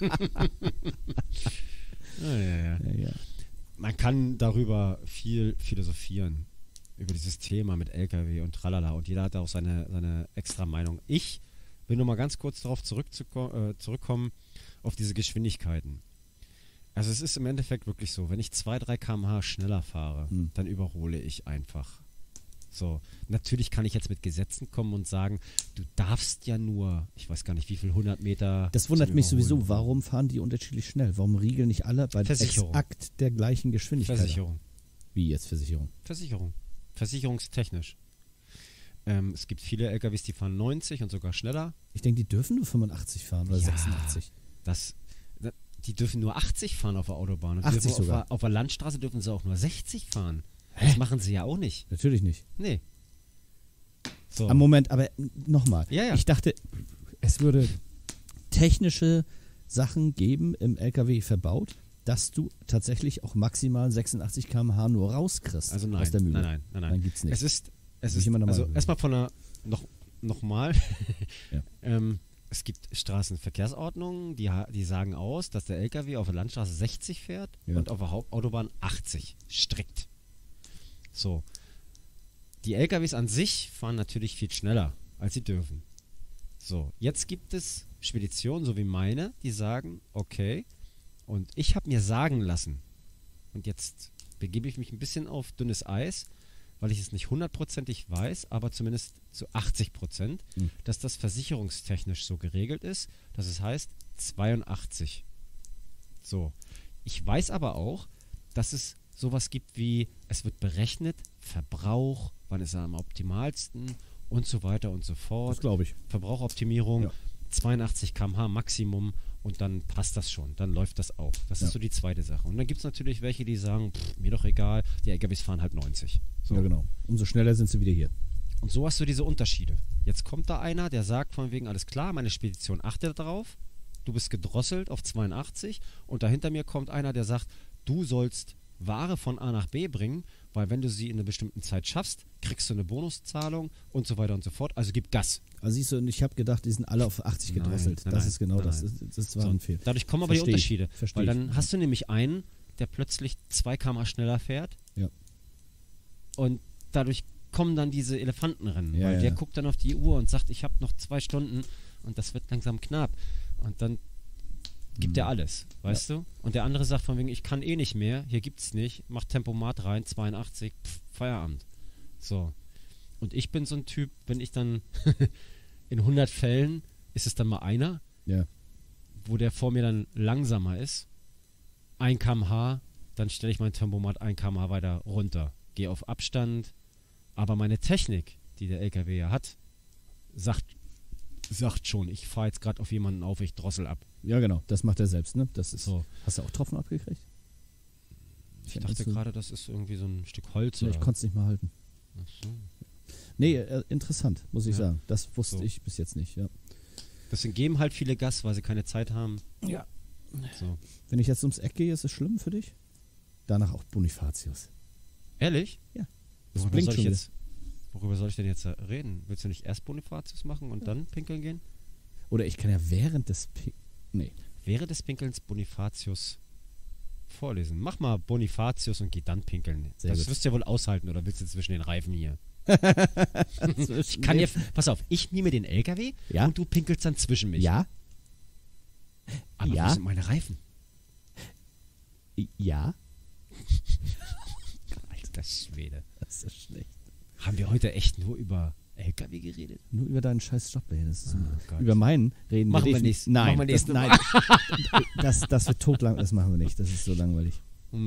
Ja. ja. Man kann darüber viel philosophieren. Über dieses Thema mit LKW und tralala. Und jeder hat da auch seine extra Meinung. Ich will nur mal ganz kurz darauf zurückkommen, auf diese Geschwindigkeiten. Also es ist im Endeffekt wirklich so, wenn ich 2-3 km/h schneller fahre, dann überhole ich einfach. So, natürlich kann ich jetzt mit Gesetzen kommen und sagen, du darfst ja nur, ich weiß gar nicht, wie viel 100 Meter. Das wundert zum mich Überholen. sowieso. Warum fahren die unterschiedlich schnell? Warum riegeln nicht alle bei Versicherung. exakt der gleichen Geschwindigkeit? Versicherung. Wie jetzt Versicherung? Versicherungstechnisch. Es gibt viele LKWs, die fahren 90 und sogar schneller. Ich denke, die dürfen nur 85 fahren oder Ja. 86. Die dürfen nur 80 fahren auf der Autobahn. Und 80 dürfen sogar. auf der Landstraße dürfen sie auch nur 60 fahren. Das machen sie ja auch nicht. Natürlich nicht. Nee. So. Am Moment, aber nochmal. Ja. Ich dachte, es würde technische Sachen geben im LKW verbaut, dass du tatsächlich auch maximal 86 km/h nur rauskriegst Also nein. aus der Mühle. Nein. Nein, gibt's nicht. Es ist ich immer der also Meinung. erstmal von der nochmal. Ja. Es gibt Straßenverkehrsordnungen, die sagen aus, dass der LKW auf der Landstraße 60 fährt und auf der Hauptautobahn 80. Strikt. So. Die LKWs an sich fahren natürlich viel schneller, als sie dürfen. So, jetzt gibt es Speditionen, so wie meine, die sagen, okay, und ich habe mir sagen lassen, und jetzt begebe ich mich ein bisschen auf dünnes Eis, weil ich es nicht hundertprozentig weiß, aber zumindest zu 80%, dass das versicherungstechnisch so geregelt ist, dass es heißt 82. So. Ich weiß aber auch, dass es sowas gibt wie, es wird berechnet, Verbrauch, wann ist er am optimalsten und so weiter und so fort. Das glaube ich. Verbrauchoptimierung, Ja. 82 km/h Maximum und dann passt das schon, dann läuft das auch. Das ist so die zweite Sache. Und dann gibt es natürlich welche, die sagen, mir doch egal, die LKWs fahren halt 90. So. Ja, genau. Umso schneller sind sie wieder hier. Und so hast du diese Unterschiede. Jetzt kommt da einer, der sagt von wegen, alles klar, meine Spedition achtet darauf, du bist gedrosselt auf 82 und dahinter mir kommt einer, der sagt, du sollst Ware von A nach B bringen, weil wenn du sie in einer bestimmten Zeit schaffst, kriegst du eine Bonuszahlung und so weiter und so fort. Also gib Gas. Also siehst du, und ich habe gedacht, die sind alle auf 80 gedrosselt. Nein, das nein, ist genau nein, das. nein. Das war So, ein Fehler. dadurch kommen aber die Unterschiede. Versteh Weil ich. dann hast du nämlich einen, der plötzlich 2 km/h schneller fährt Ja. und dadurch kommen dann diese Elefantenrennen. Ja, weil ja. der guckt dann auf die Uhr und sagt, ich habe noch 2 Stunden und das wird langsam knapp. Und dann gibt er alles, weißt du? Und der andere sagt von wegen, ich kann eh nicht mehr, hier gibt's nicht, mach Tempomat rein, 82, Feierabend. So. Und ich bin so ein Typ, wenn ich dann in 100 Fällen ist es dann mal einer, Ja. wo der vor mir dann langsamer ist, 1 km/h, dann stelle ich mein Tempomat 1 km/h weiter runter, gehe auf Abstand, aber meine Technik, die der LKW ja hat, sagt schon, ich fahre jetzt gerade auf jemanden auf, ich drossel ab. Ja, genau. Das macht er selbst, ne? Das ist So. Hast du auch Tropfen abgekriegt? Ich dachte gerade, das ist irgendwie so ein Stück Holz. Nee, Oder? ich konnte es nicht mal halten. Ach so. Nee, interessant, muss ich Ja. sagen. Das wusste So. ich bis jetzt nicht, ja. Deswegen geben halt viele Gas, weil sie keine Zeit haben. Ja. So. Wenn ich jetzt ums Eck gehe, ist es schlimm für dich? Danach auch Bonifatius. Ehrlich? Ja. Das Worüber blinkt soll, ich schon jetzt, worüber soll ich denn jetzt reden? Willst du nicht erst Bonifatius machen und dann pinkeln gehen? Oder ich kann ja während des... Nee. Während des Pinkelns Bonifatius vorlesen. Mach mal Bonifatius und geh dann pinkeln. Sehr Das gut. wirst du ja wohl aushalten, oder willst du zwischen den Reifen hier? Ich kann dir, pass auf, ich nehme den LKW Ja? und du pinkelst dann zwischen mich. Ja? Aber Ja? wo sind meine Reifen? Ja? Alter Schwede. Das ist schlecht. Haben wir heute echt nur über LKW geredet? Nur über deinen scheiß Job, ey. Das ist Gott. über meinen reden Machen wir definitiv- nächstes- Nein, machen wir nächste nein. Das wird totlang, das machen wir nicht. Das ist so langweilig.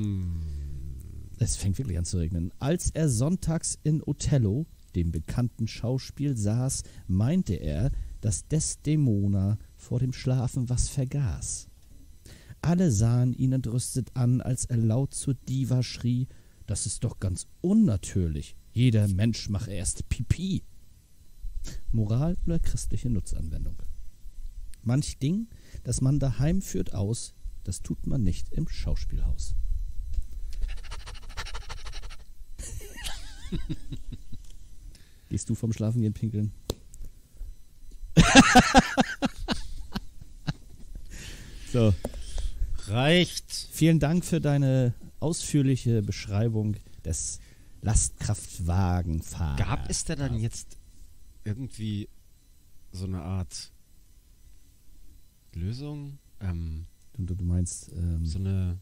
Es fängt wirklich an zu regnen. Als er sonntags in Othello, dem bekannten Schauspiel, saß, meinte er, dass Desdemona vor dem Schlafen was vergaß. Alle sahen ihn entrüstet an, als er laut zur Diva schrie: Das ist doch ganz unnatürlich. Jeder Mensch mache erst Pipi. Moral oder christliche Nutzanwendung? Manch Ding, das man daheim führt aus, das tut man nicht im Schauspielhaus. Gehst du vom Schlafengehen pinkeln? So, Reicht. vielen Dank für deine ausführliche Beschreibung des Lastkraftwagenfahrers. Gab es da dann jetzt irgendwie so eine Art Lösung? Du meinst, So eine.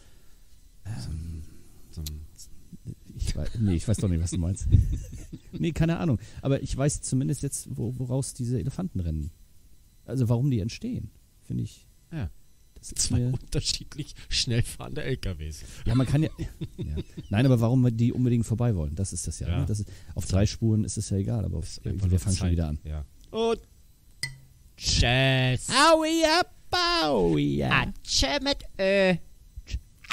ich weiß doch nicht, was du meinst. Nee, keine Ahnung. Aber ich weiß zumindest jetzt, woraus diese Elefantenrennen, also warum die entstehen, finde ich. Ja. Das ist Zwei mir, unterschiedlich schnell fahrende LKWs. ja, man kann ja. Nein, aber warum die unbedingt vorbei wollen, das ist das ja. Ja. Ne? Das ist, auf 3 Spuren ist es ja egal, aber Ist einfach wir nur fangen schon Zeit. wieder an. Ja. Und Tschüss. Aui, aui, Atsche mit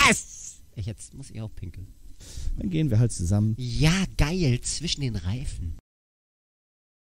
Jetzt muss ich auch pinkeln. Dann gehen wir halt zusammen. Ja, geil, zwischen den Reifen.